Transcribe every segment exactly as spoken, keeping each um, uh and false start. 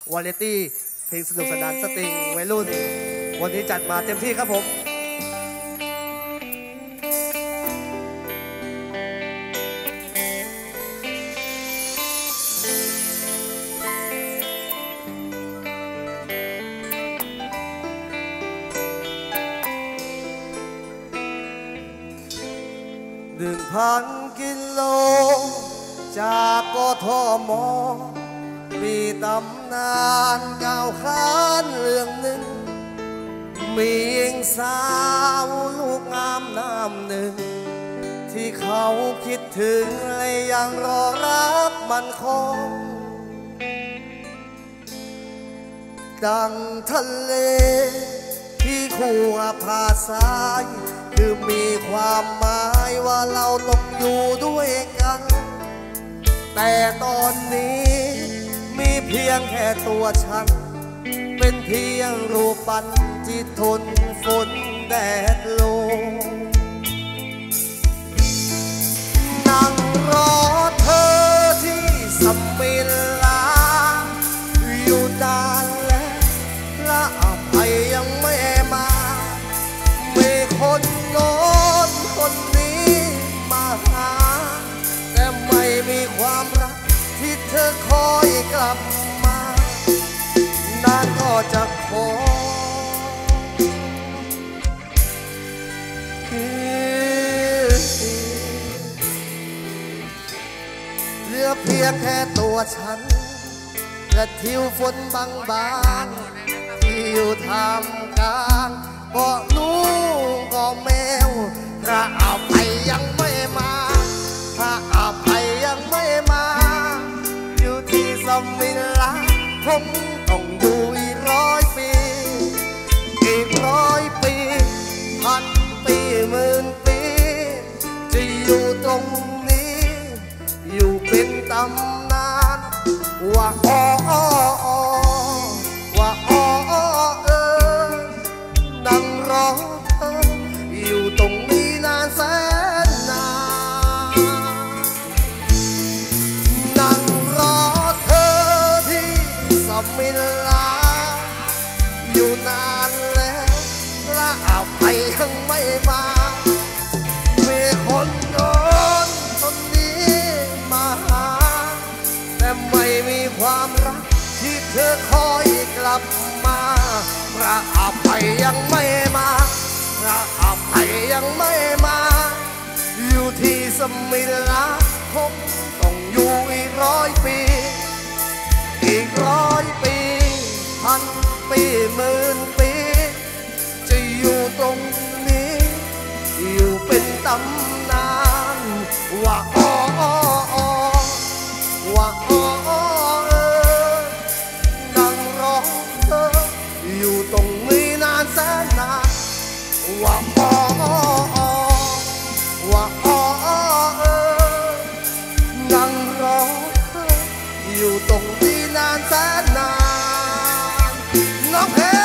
วาไรตี้เพลงสนุกสนานสตริงวัยรุ่นวันนี้จัดมาเต็มที่ครับผมหนึ่งพันกิโลจากกทมมีตำนานกล่าวขานเรื่องหนึ่งมีหญิงสาวลูกงามน้ำหนึ่งที่เขาคิดถึงและยังรอรับมันคงดังทะเลที่คู่ผาทรายคือมีความหมายว่าเราต้องอยู่ด้วยกันแต่ตอนนี้มีเพียงแค่ตัวฉันเป็นเพียงรูปปั้นที่ทนฝนแดดลมนั่งรอเธอที่สมิลาอยู่นานแล้วและอภัยยังไม่มามีคนโน้นคนนี้มาหาแต่ไม่มีความรักที่เธอคอยกลับมานานก็จะขอเหลือเพียงแค่ตัวฉันและทิวฝนบางๆที่อยู่ท่ามกลางก็นูก็แมวพระอภัยยังไม่มาพระอภัยยังไม่มาอยู่ที่สมิลาคงต้องอยู่อีกร้อยปีอีกร้อยปีพันปีหมื่นปีจะอยู่ตรงนี้อยู่เป็นตำนานว่าอ้อว่าอ้อเออนั่งรอเธออยู่ตรงนี้นานแสนนานนั่งรอเธอที่สมิลาอยู่นานแล้วและอภัยยังไม่มามีคนโน้นคนนี้มาหาแต่ไม่มีความรักที่เธอคอยกลับมาพระอภัยยังไม่มาพระอภัยยังไม่มาอยู่ที่สมิลาคงต้องอยู่อีกร้อยปีอีกร้อยปีพันปีหมื่นปีจะอยู่ตรงนี้อยู่เป็นตำนานว่าอ้อว่าอ้อนั่งรอเธออยู่ตรงนี้นานแสนนานว่าอ้อว่าอ้อนั่งรอเธออยู่ตรงนี้นานแสนนานน้องเพชร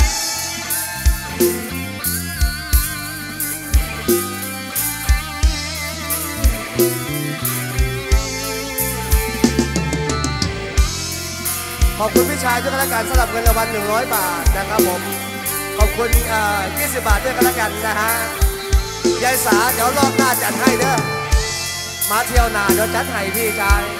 ขอบคุณพี่ชายด้วยกันแล้วกันสำหรับเงินรางวัลหนึ่งร้อยบาทนะครับผมขอบคุณยี่สิบบาทด้วยกันแล้วกันนะฮะยายสาเดี๋ยวรอบหน้าจัดให้เด้อมาเที่ยวนาเดี๋ยวจัดให้พี่ชาย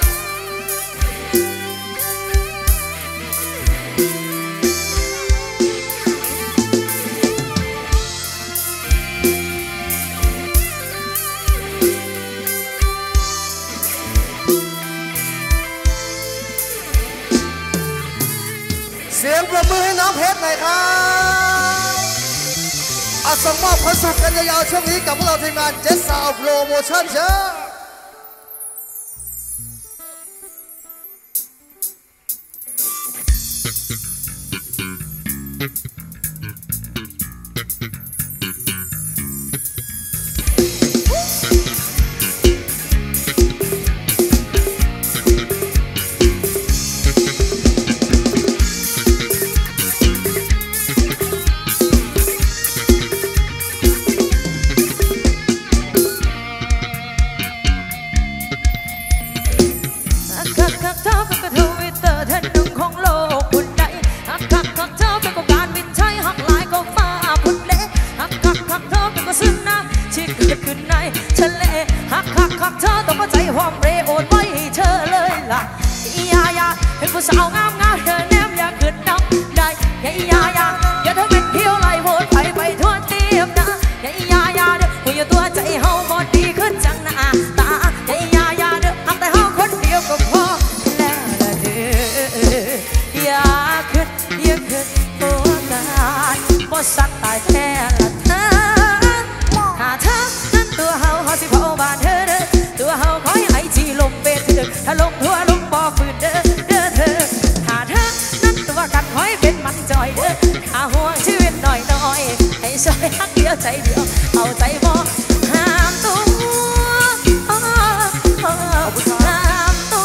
เสียงประมือให้น้องเพชรหน่อยครับเอาส่งมอบความสุขกันยาวๆช่วงนี้กับพวกเราทีมงานเจสซาวด์โปรโมชั่นเชิญงามงามเธอแนมอยากขึ้นน้ำได้ยายายาอย่าเธอเป็นเที่ยวไล่โหดไปไปทั่วเตียมนะยายายาเด้อคุยอยู่ตัวใจเฮาบ่ดีขึ้นจังหน้าตายายายาเด้อหักแต่เฮาคนเดียวก็พอแล้วละเด้ออย่าขึ้นอย่าขึ้นตัวกันบ่สักตายแท้ละเธอถ้าเธอนั้นตัวเฮาเฮาสิเผาบ้านเธอเด้อตัวเฮาคอยไอจีลมเบสเด้อถ้าลงทั่วลงบ่ฝืนเด้อเด้อเธอถ้าเธอนั้นตัวกันคอยเป็นมันจอยเด้อถ้าห่วงชีวิตหน่อยหน่อยให้ช่วยฮักเดียวใจเดียวเอาใจบ่ห้ามตัวห้ามตัวห้ามตัว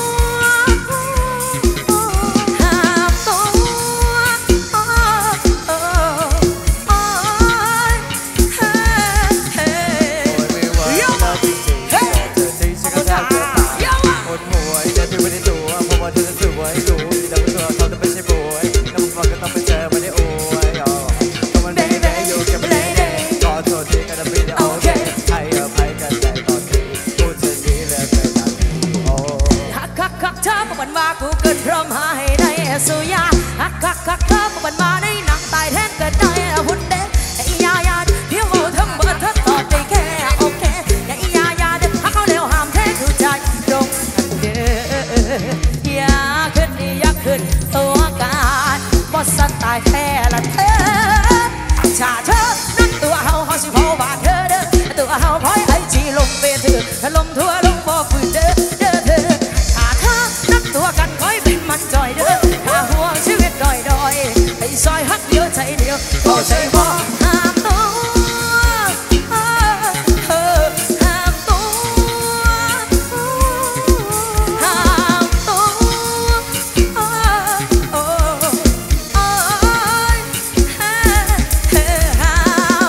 กูเกินพร้อมหาให้ได้สุยาฮักคักคักเธอบันมาได้หนังตายแทนเกิดได้หุ่นเด็กไอ้ยายาเที่ยวทั้งเบิดเธอตอบได้แค่โอเคไอ้ยายาเด็กฮักเขาเร็วห้ามแท้คือใจตรงเด้ออย่าขึ้นอย่าขึ้นตัวการบอสตายแท้ละเธอชาเธอนั่นตัวเฮาเฮาสิเผาบาดเธอเด้อตัวเฮาพอยไอจีลงเบเธอถ้าลมทั่วลงบ่ฝืนเด้อเด้อเธอตัวกันคอยเป็นมันจอยเด้อถ้าห่วงชีวิตดอยดอยให้ซอยฮักเดียวใจเดียวก็ใจพอห้ามตัวห้ามตัวห้ามตัวห้าม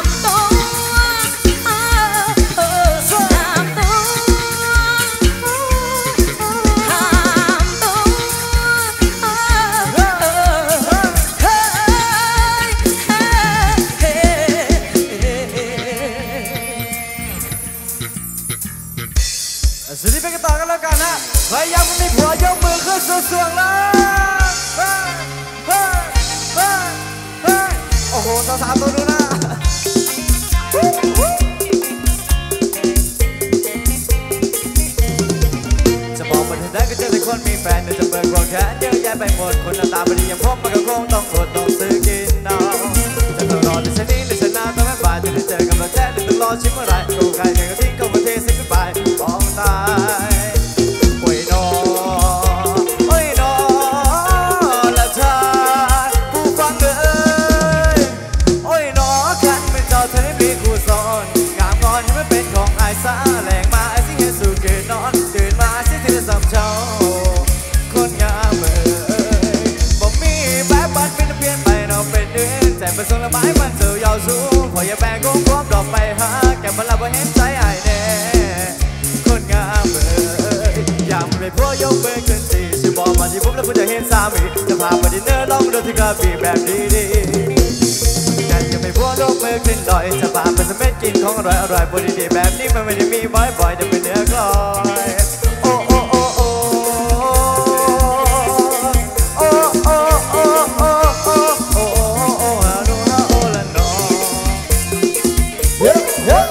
สุดที่ไปกันต่อกันแล้วกันนะใครยังไม่มีผัวยกมือขึ้นสูงๆเลยเฮ้ยเฮ้ยเฮ้ยเฮ้ยโอ้โหสาวๆตัวดูนะจะบอกมันถึงได้ก็เจอแต่คนมีแฟนแต่จะเบิกความแค้นเยอะแยะไปหมดคนหน้าตาไม่ดีอย่างพวกมันก็คงต้องอดต้องซื้อกินเอาจะต้องรอในเช้านี้ในเช้าหน้าต้องไม่บ่ายจะได้เจอกับเราแท้หรือต้องรอชิมเมื่อไรกูใครใครก็ทิ้งเข้ามาเทสิ่งไปมองตายโอ้ยนอโอ้ยนอละเธอผู้ฟังเอ้ยโอ้ยนอขันเป็นเจ้าเธอมีคู่ซ้อนงามก่อนให้มันเป็นของไอ้ซาแหลงมาไอ้สิ่งให้สู่เกิดนอนตื่นมาสิ่งที่จะสำเช้าคนงามเอ้ยบ่มีแบบบัดเป็นเปลี่ยนไปเราเป็นเดือนแต่เป็นส่งละไม้มันเจอยาวสูงพออย่าแบกกงความดอกไปหาแก่มันละบ่เห็นใจไอ้แน่คนงามเอ้ยอยากไม่พอยกมือขึ้นสิฉันบอกมาที่ผมแล้วคุณจะเห็นสามีจะพาไปดินเนอร์ลองดูที่กระบี่แบบดีๆกันจะไม่พอยกมือขึ้นดอยจะพาไปสมัยกินของอร่อยอร่อยบนดีๆแบบนี้มันไม่ได้มีบ่อยๆจะเป็นเนื้อกลอยโอ้โอ้โอ้โอ้โอ้โอ้โอ้โอ้โอ้โอ้โอ้โอ้ฮาโนฮาโอละนอเฮ้เฮ้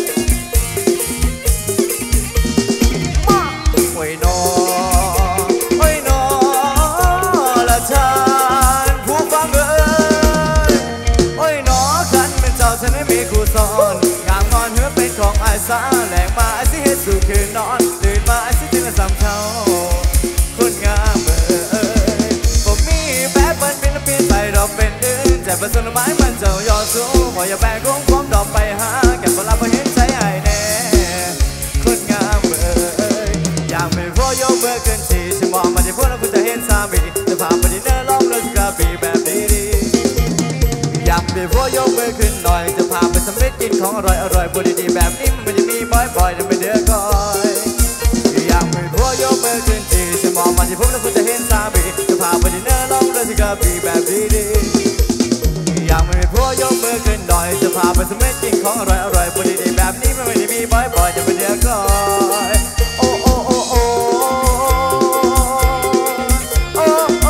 มาโอ้ยนอโอ้ยนอละฉันผู้ฟังเอ้ยโอ้ยนอขันเป็นเจ้าฉันไม่มีคู่ซ้อนงามงอนเหือเป็นของไอ้สาแหลงมาไอ้สิเฮ็ดสู่คืนนอนตื่นมาไอ้สิถึงจะสำเช้าคนงามเอ้ยผมมีแบบเปิ้นเป็นเปลี่ยนไปดอกเป็นอื่นแต่เป็นส่วนไม้มันเจ้ายอดสูงพออย่าแบกกงความดอกไปหาแก่เวลาพอเห็นใจไอ้แน่คนงามเอ้ยอยากไม่พอยกมือขึ้นสิฉันมองมาที่พวกเราคุณจะเห็นสามีจะพาไปดินเนอร์ลองเลิกกระบี่แบบดีๆอยากไม่พอยกมือขึ้นหน่อยจะพาไปสำเร็จกินของอร่อยอร่อยบนดีๆแบบนี้มันจะมีบ่อยๆจะไม่เดือดก้อยอยากไม่พอยกมือขึ้นสิฉันมองมาที่พวกเราคุณจะเห็นสามีจะพาไปดินเนอร์ลองเลิกกระบี่แบบดีๆอยากไม่พอยกมือขึ้นหน่อยจะพาไปสำเร็จกินของอร่อยอร่อยบนดีๆแบบนี้มันไม่ได้มีบ่อยๆจะไม่เดือดก้อยโอ้โอ้โอ้โอ้โอ้โอ้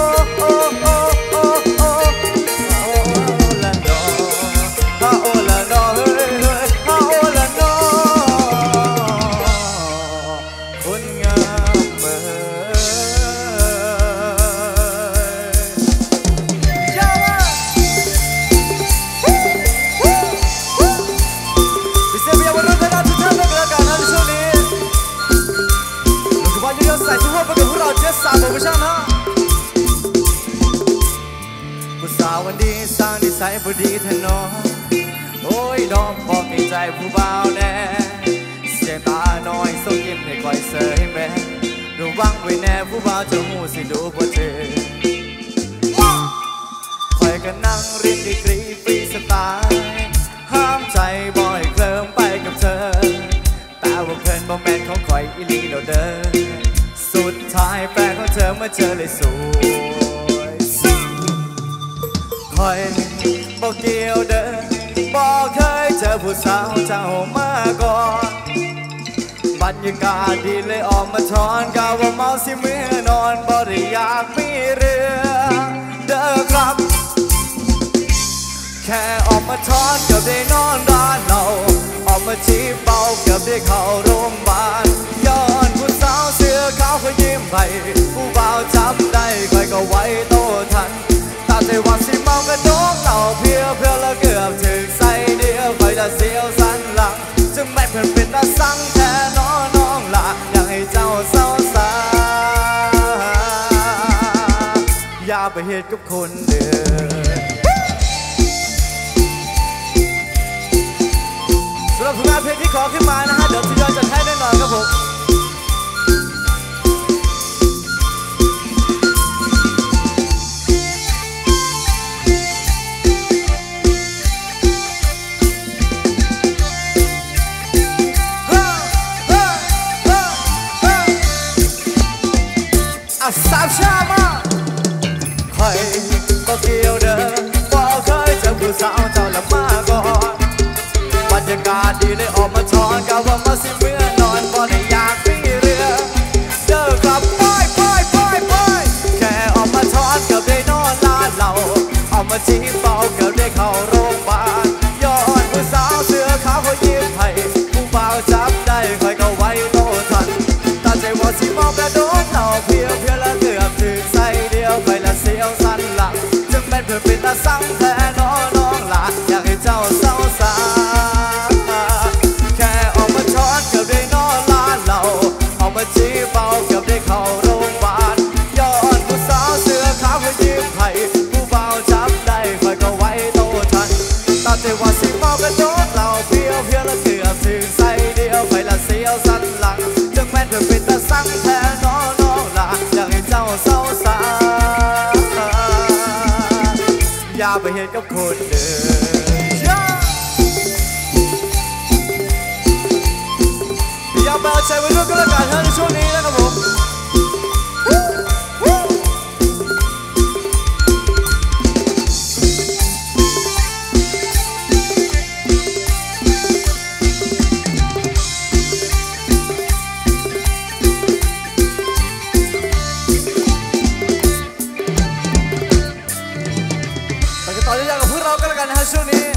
วันดีสร้างนิสัยผู้ดีแทนน้องโอ้ยน้องบอกในใจผู้บ่าวแน่เสียงตาน้อยส่งยิ้มให้คอยเสยแม่ระวังไว้แน่ผู้บ่าวจะหูสิดูบ่เธอคอยก็นั่งเรียนดีกรีฟรีสไตล์ห้ามใจบ่อยเคลิ้มไปกับเธอแต่ว่าเพลินบ่แมนของคอยอีลีเราเดินสุดท้ายแฟนของเธอมาเจอเลยสวยคอยบอกเกี่ยวเดินบอกเคยเจอผู้สาวเจ้ามาก่อนบรรยากาศดีเลยออกมาช้อนกาวว่าเมาสิเมื่อนอนบ่ได้อยากมีเรื่องเด้อครับแค่ออกมาช้อนกับได้นอนร้านเราออกมาชี้เป่ากับได้เข้าโรงพยาบาลย้อนผู้สาวเสื้อขาวเขายิ้มไปผู้บ่าวจับได้ใครก็ไว้โตทันตาใจว่าสิเมากระโดดเหล่าเพียวเพียวแล้วเกือบถึงใส่เดียวคอยจะเสียวสันหลังจึงไม่เพื่อนเป็นตาสั่งแท้น้องน้องละอยากให้เจ้าเศร้าสาอย่าไปเหตุกับคนเดินสำหรับผลงานเพลงที่ขอขึ้นมานะฮะเดี๋ยวทยอยจัดให้แน่นอนครับผมสามชามาคอยบอกเกี่ยวเดินบอกเคยเจอผู้สาวเจ้าละมาก่อนบรรยากาศดีเลยออกมาช้อนกะว่ามาสิเมื่อนอนบ่ได้อยากมีเรื่องเด้อครับป้อยป้อยป้อยป้อยแค่ออกมาช้อนกับได้นอนลาดเหล่าออกมาชี้เป่ากับได้เข้าโรงพยาบาลย้อนผู้สาวเสื้อขาวเขายิ้มให้ผู้บ่าวจับได้คอยก็ไว้โตทันตาใจว่าสิมองกระโดดเหล่าเพียวเพียวแล้วเกือบถึงใส่เดียวไปละเสียวสั้นหลังจึงเป็นเพื่อนเป็นตาสั่งแท้น้องน้องละอยากให้เจ้าเศร้าสาแค่ออกมาช้อนเกือบได้นอนลาเหล่าออกมาชี้เบาเกือบได้เข้าโรงพยาบาลย้อนผู้สาวเสื้อขาวเขายิ้มให้ผู้บ่าวจับได้คอยก็ไว้โตทันตาใจว่าสิเมากระโดดเหล่าเพียวเพียวแล้วเกือบถึงใส่เดียวไปละเสียวสั้นหลังจึงแม่นเพื่อนเป็นตาสั่งแท้น้องน้องละอยากให้เจ้าเศร้าสาอย่าไปเห็นกับคนเดินอย่าไปเอาใจไว้ด้วยก็แล้วกันในช่วงนี้นะครับผมต่อเนื่องกับพวกเราก็แล้วกันนะฮะช่วงนี้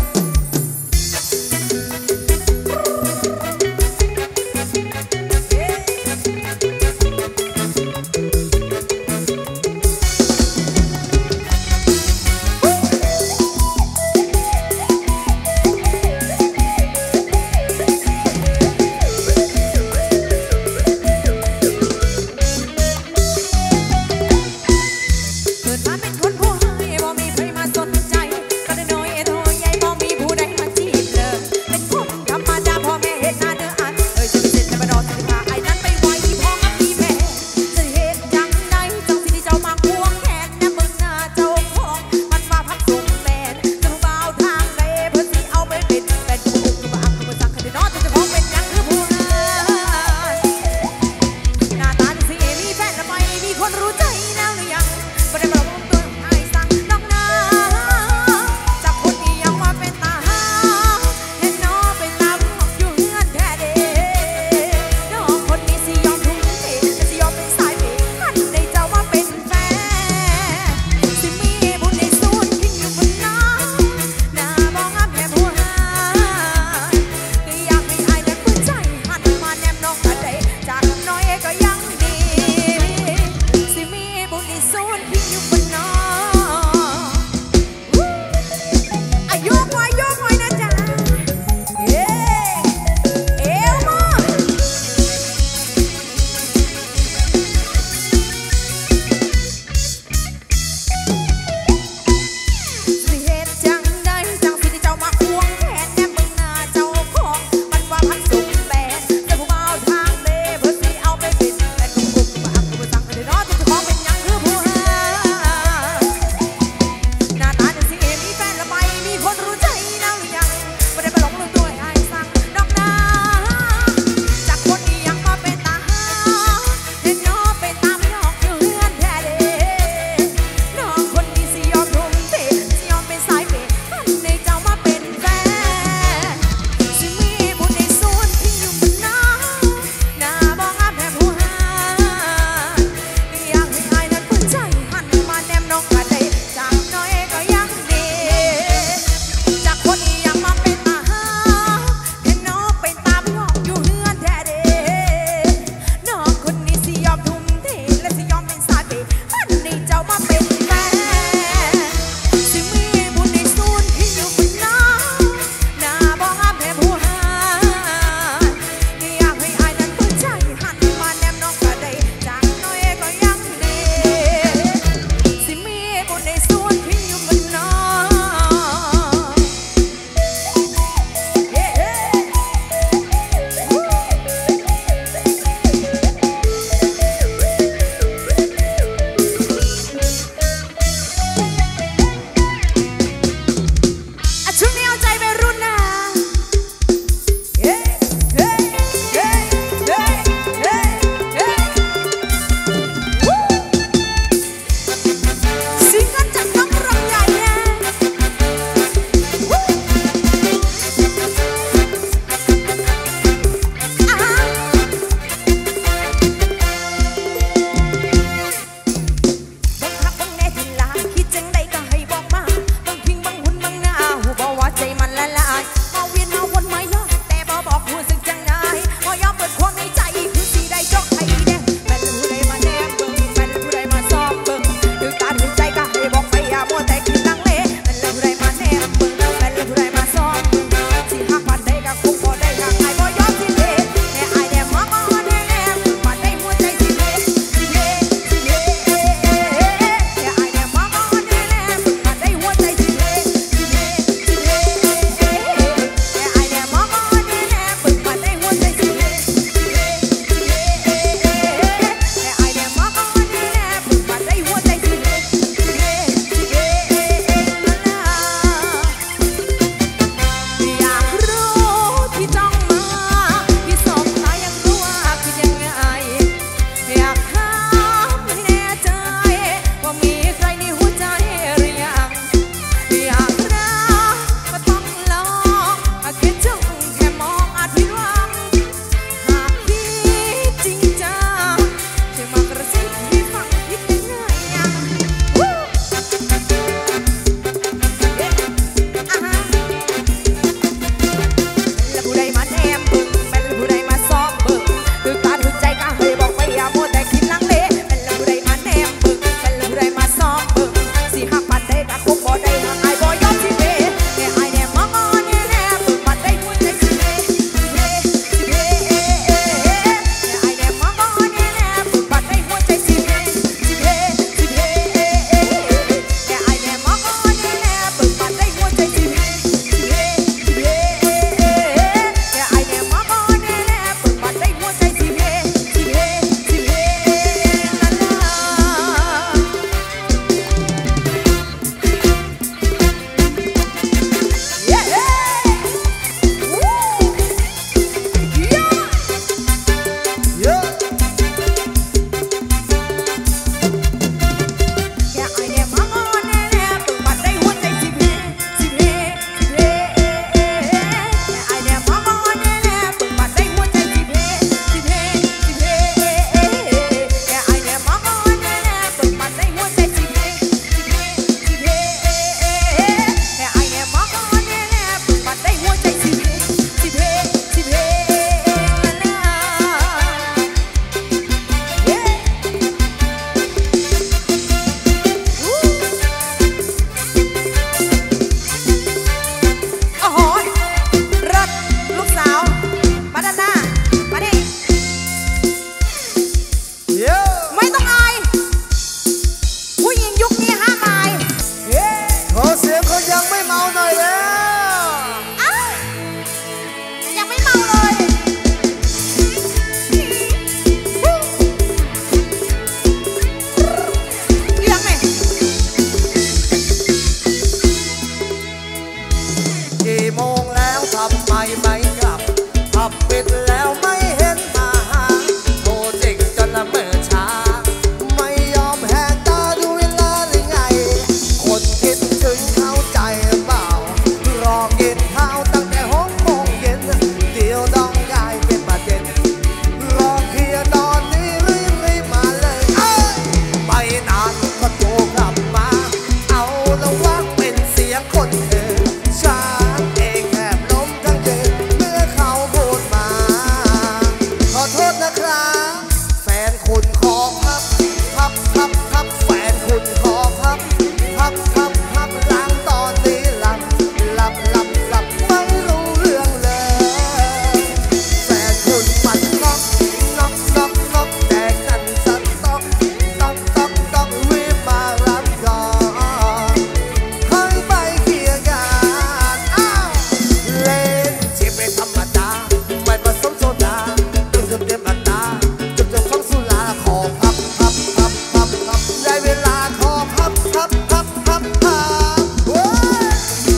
ไม่กลับผับปิดแล้วไม่เห็นมาหาโทรจิกจนละเมื่อช้าไม่ยอมแหกตาดูเวลาหรือไงคนคิดถึงเข้าใจเปล่ารอกินข้าวตั้งแต่หกโมงเย็นเดี๋ยวต้องกลายเป็นประเด็นรอเคลียร์ตอนนี้รีบรีบมาเลยเอ้ยไม่นานก็โทรกลับมาเอาละว่าเป็นเสียงคนอื่นฉันเองแอบล้มทั้งยืนเมื่อเขาพูดมาขอโทษนะครับแฟนคุณขอพับพับพับพับแฟนคุณขอพับพับพับพับล้างตอนนี้หลับหลับหลับหลับไม่รู้เรื่องเลยแฟนคุณมันน็อกน็อกน็อกน็อกแต่กันสักต๊อกต๊อกต๊อกต๊อกรีบมารับก่อนให้ไปเคลียร์กันอ้าวเล่นที่ไม่ธรรมดาไม่ผสมโซดาดื่มจนเต็มอัตราจนจนฟังสุราขอพับพับพับพับพับได้เวลาขอพับพับพับพับพับเว้ย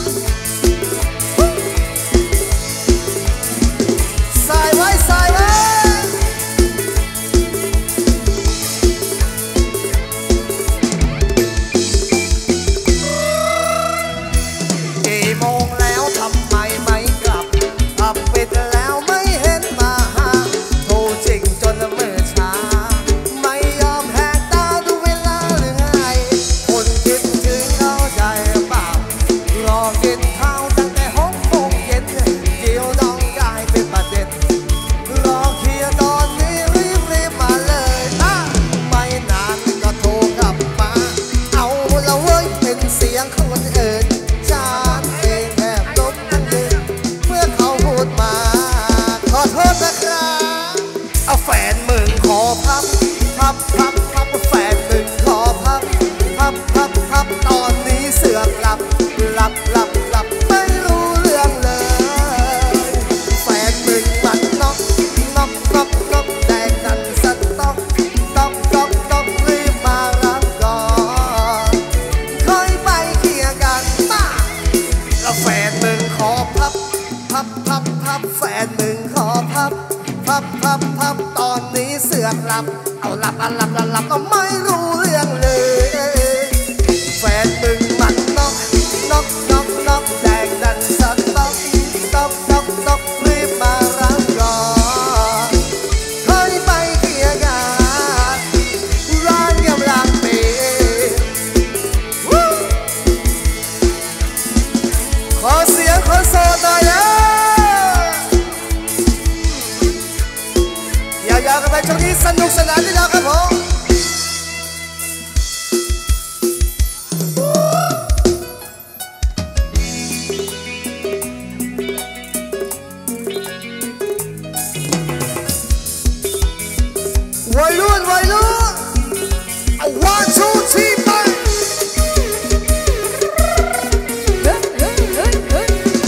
ใส่ไว้ใส่ไว้กี่โมงแล้วทำไมไม่กลับผับปิดแล้วไม่เห็นมาหาโทรจริงจนละเมื่อช้าไม่ยอมแหกตาดูเวลาหรือไงคนคิดถึงเข้าใจเปล่ารอกินข้าวตั้งแต่หกโมงเย็นเดี๋ยวต้องกลายเป็นประเด็นรอเคลียร์ตอนนี้รีบรีบมาเลยนะไม่นานก็โทรกลับมาเอาละเว้ยเป็นเสียงของคนอื่นฉันเองแอบล้มทั้งยืนเมื่อเขาพูดมาขอโทษนะครับเอาแฟนมึงขอพับพับพับพับแฟนมึงขอพับพับพับพับตอนนี้เสือกหลับหลับหลับหลับไม่รู้เรื่องเลยแฟนมึงมันน็อกน็อกน็อกน็อกแต่กันสักต๊อกต๊อกต๊อกต๊อกรีบมารับก่อนค่อยไปเคลียร์กันมาแล้วแฟนมึงขอพับพับพับพับแฟนมึงขอพับพับพับพับตอนนี้เสือกหลับเอาหลับอ่ะหลับอ่ะหลับก็ไม่รู้เรื่องเลยแฟนมึงมันน็อกน็อกน็อกน็อกแดงดันสักต๊อกต๊อกต๊อกต๊อกรีบมารับก่อนค่อยไปเคลียร์กันร้านกำลังปิดวู้ขอเสียงคนโสดหน่อยนะยาวๆกันไปช่วงนี้สนุกสนานที่เราครับผมวัยรุ่นวัยรุ่นเอา one two three ไปเฮ้ยเฮ้ยเฮ้ยเฮ้ย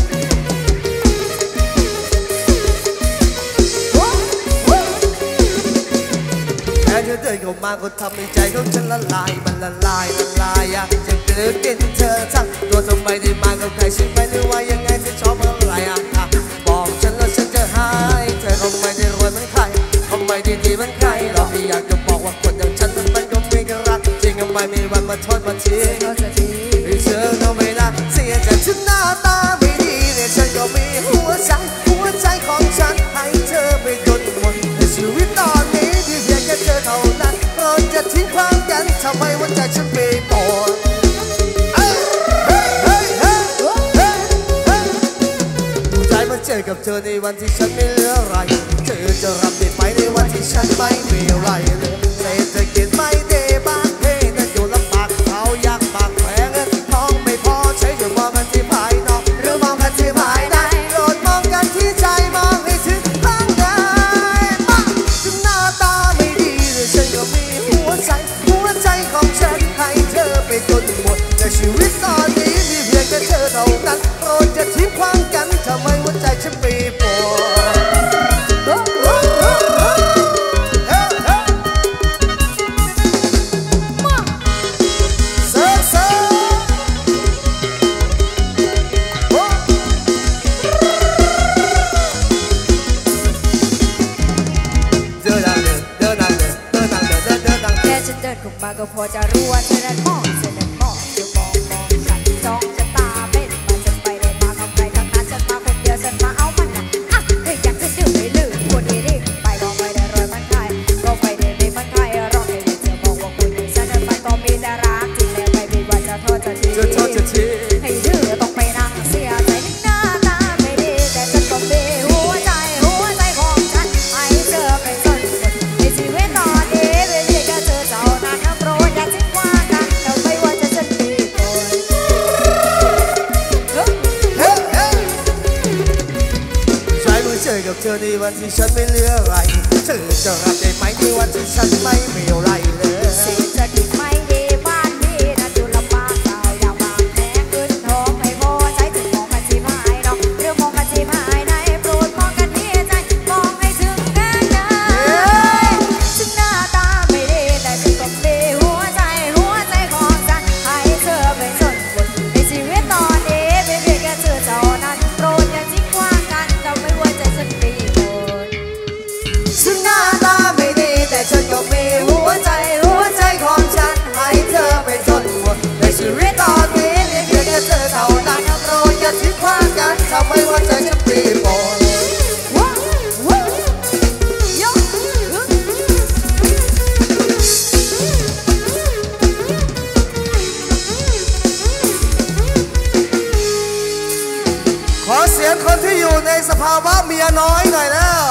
โอ้โอ้แค่เธอเดินเข้ามาก็ทำให้ใจของฉันละลายมันละลายละลายอยากจะเจอกินเธอทั้งตัวทำไมได้มากับใครใช่ไหมหรือว่ายังไงที่ชอบอะไรอ่ะบอกฉันแล้วฉันจะหายเธอคงไม่ได้รวยเหมือนใครคงไม่ได้ดีเหมือนใครเราไม่อยากจะบอกว่าคนอย่างฉันมันก็ไม่กระรักจริงทำไมมีวันมาโทษมาทิ้งเธอก็ไม่น่าเสียใจฉันหน้าตาไม่ดีเนี่ยฉันก็มีหัวใจหัวใจของฉันให้เธอไปจนหมดในชีวิตตอนนี้ที่เพียงแค่เธอเท่านั้นเราจะทิ้งความกันทำไมหัวใจฉันไม่ปวดเจอกับเธอในวันที่ฉันไม่เหลืออะไรเธอจะรับได้ไหมในวันที่ฉันไม่มีอะไรเลยเศรษฐกิจไม่ดีบ้านเพนั่นอยู่ลำบากเขายากปากแพงเงินทองไม่พอใช้จะมองกันที่ภายนอกหรือมองกันที่ภายในโปรดมองกันที่ใจมองให้ถึงข้างในมาถึงหน้าตาไม่ดีแต่ฉันก็มีหัวใจหัวใจของฉันให้เธอไปจนหมดแต่ชีวิตตอนนี้มีเพียงแค่เธอเท่านั้นโปรดจะทิ้งความกันทำไมหัวใจฉันไม่ปวดจะทอดจะทีให้เธอต้องไปนั่งเสียใจนึกหน้าตาไม่ดีแต่ฉันต้องมีหัวใจหัวใจของฉันให้เธอเป็นส่วนหนึ่งในชีวิตตอนนี้ไม่มีแค่เธอเท่านั้นนะโปรดอย่าทิ้งว่ากันแล้วไม่ว่าจะฉันดีก่อนใช้มือเจอกับเธอในวันที่ฉันไม่เหลืออะไรเธอจะรับได้ไหมในวันที่ฉันไม่มีอะไรเลยเศรษฐกิจไม่ดีบ้านนี้นะจุลำบากเก่าอย่างบางแผงเงินทองไม่พอใช้ถึงมองกันที่ภายนอกเรื่องมองกันที่ภายในโปรดมองกันที่ใจมองให้ถึงกันนะถึงหน้าตาไม่ดีแต่ฉันก็มีหัวใจหัวใจของฉันให้เธอเป็นส่วนหนึ่งในชีวิตตอนนี้ไม่เพียงแค่เธอเท่านั้นโปรดอย่าทิ้งว่ากันเราไม่ว่าจะฉันดีคนถึงหน้าตาไม่ดีแต่ฉันก็มีหัวใจหัวใจของฉันให้เธอเป็นส่วนหนึ่งในชีวิตตอนนี้มีเพียงแค่เธอเท่านั้นโปรดอย่าทิ้งขว้างกันทำให้หัวใจฉันเปลี่ยนไปขอเสียงคนที่อยู่ในสภาวะเมียน้อยหน่อยแล้ว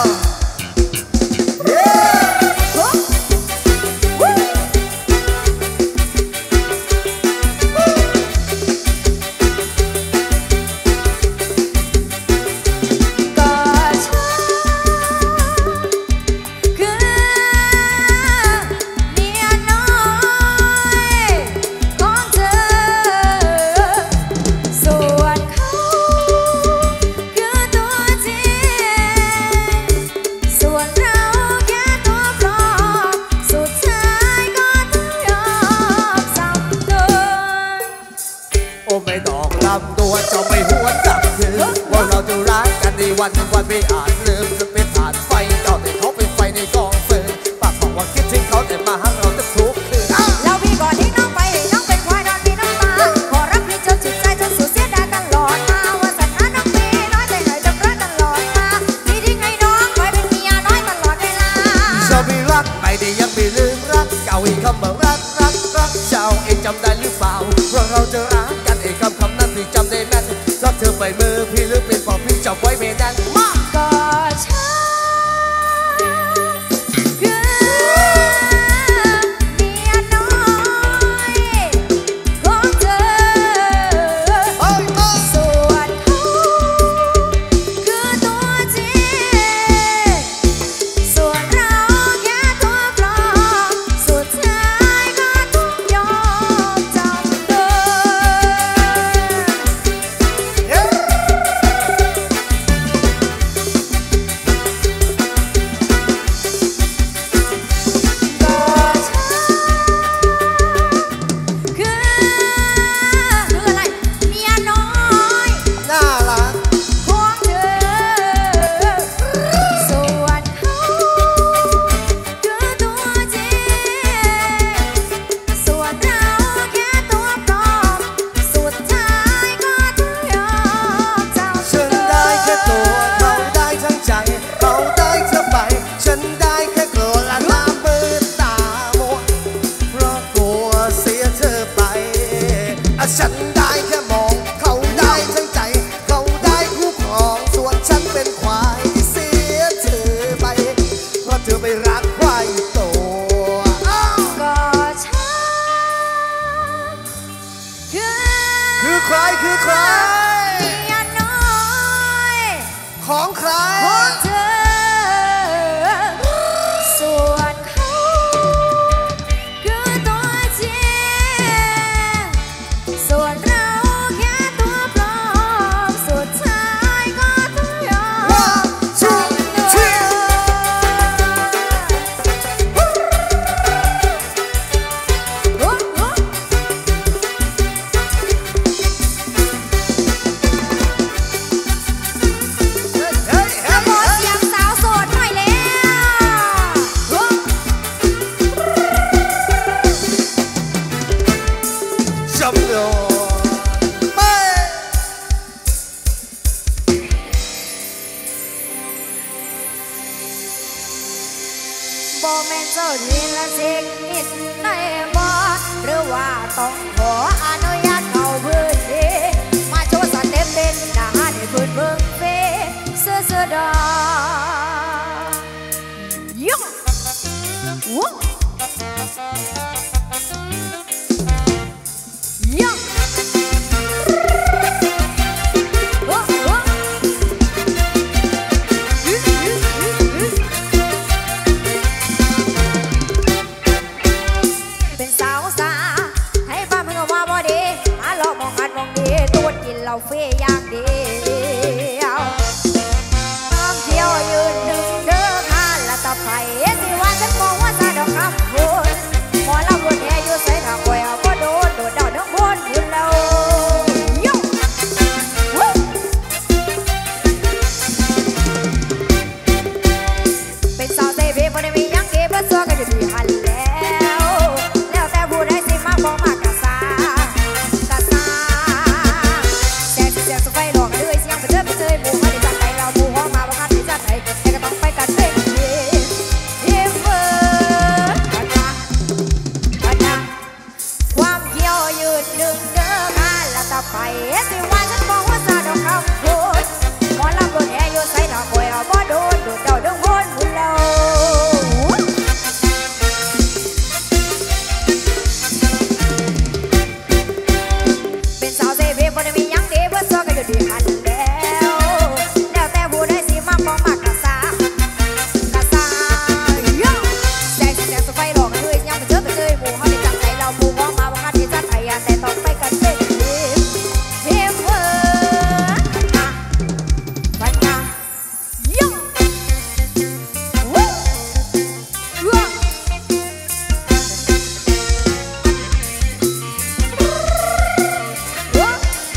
วันวันไม่อาจลืมจะเป็นผ่านไฟเจ้าแต่เขาเป็นไฟในกองเฟิร์นปากบอกว่าคิดถึงเขาแต่มาหาเราจะทุกคืนแล้วพี่ก่อนที่น้องไปน้องเป็นควายนอนพี่น้องมาขอรักพี่จนจิตใจจนสุดเสียดายตลอดมาว่าสัญญาน้องมีน้อยใจหน่อยจะรักตลอดมาที่ทิ้งให้น้องไว้เป็นเมียน้อยตลอดเวลาชอบมีรักไม่ได้ยังไม่ลืมรักเก่าอีกคำว่ารักรักรักเจ้าเองจำได้หรือเปล่าว่าเราจะรักกันเองคำคำนั้นที่จำได้แม่นรักเธอไปมือพี่หรือเป็นบอกพี่จำไว้ไม่นานก็ฉันคือเมียน้อยของเธอส่วนเขาคือตัวจริงส่วนเราแค่ตัวปลอมสุดท้ายก็ต้องยอมจำนฉันได้แค่มองเขาได้ทั้งใจเขาได้คู่ครองส่วนฉันเป็นควายที่เสียเธอไปเพราะเธอไปรักควายตัวก็ฉันคือคือใครคือใครเมียน้อยของใครของเธอส่วนเขาคือตัวจริงส่วนเราแค่ตัวปลอมสุดท้ายก็ต้องยอมจำนนขอเสียงสาวโสดหน่อยแล้วจำนวนบ่แม่นเจ้าหญิงละสิงอินในบ่หรือว่าต้องขออนุญาตเข้าเราเฟียอย่างเดียวน้ำเที่ยวยืนหนึ่งเด้อค่ะและตะไคร้สิว่าฉันมองว่าซาดอกคำพูดหมอเราวนแห่อยู่ใส่ถังแหววก็โดนโดดดาวทั้งบนคุณเราเป็นสาวเซเว่นพอได้มียังเก็บเพื่อซัวกันอยู่ที่หันแล้วแล้วแต่ผู้ใดสิมากบอกมากกะซากะซาแซ่บแซ่บสุดไฟหลอกเลยเสียงไปเด้อไปเจอหมู่มาในจัดใจเราหมู่ห้องมาบ้านในจัดใจแต่ก็ต้องไปกันเต็มที่เฮ้เฟิร์กันนะกันนะความเขียวยืดดึงเด้อค่ะและตะไคร้สิว่าฉันมองว่าซาดอกคำพูดหมอลำโดนแห่อยู่ใส่ดอกแหววบ่โดนโดดเดาเด้งวนหุ่นเราเป็นสาวเซเว่นบ่ได้มียังดีเพื่อซัวกันอยู่ที่หันแล้วแล้วแต่ผู้ใดสิมากบ่มากกะซากะซาโย่แซ่บแซ่บสุดไฟหลอกเลยยังไปเจอไปเจอหมู่เฮาได้จังใจเราหมู่ห้องมาบ่คันที่จัดใจแต่ต้องไปกันเต็มที่เฮ้เว้อนะปัญญาโย่วู้ว้าว้า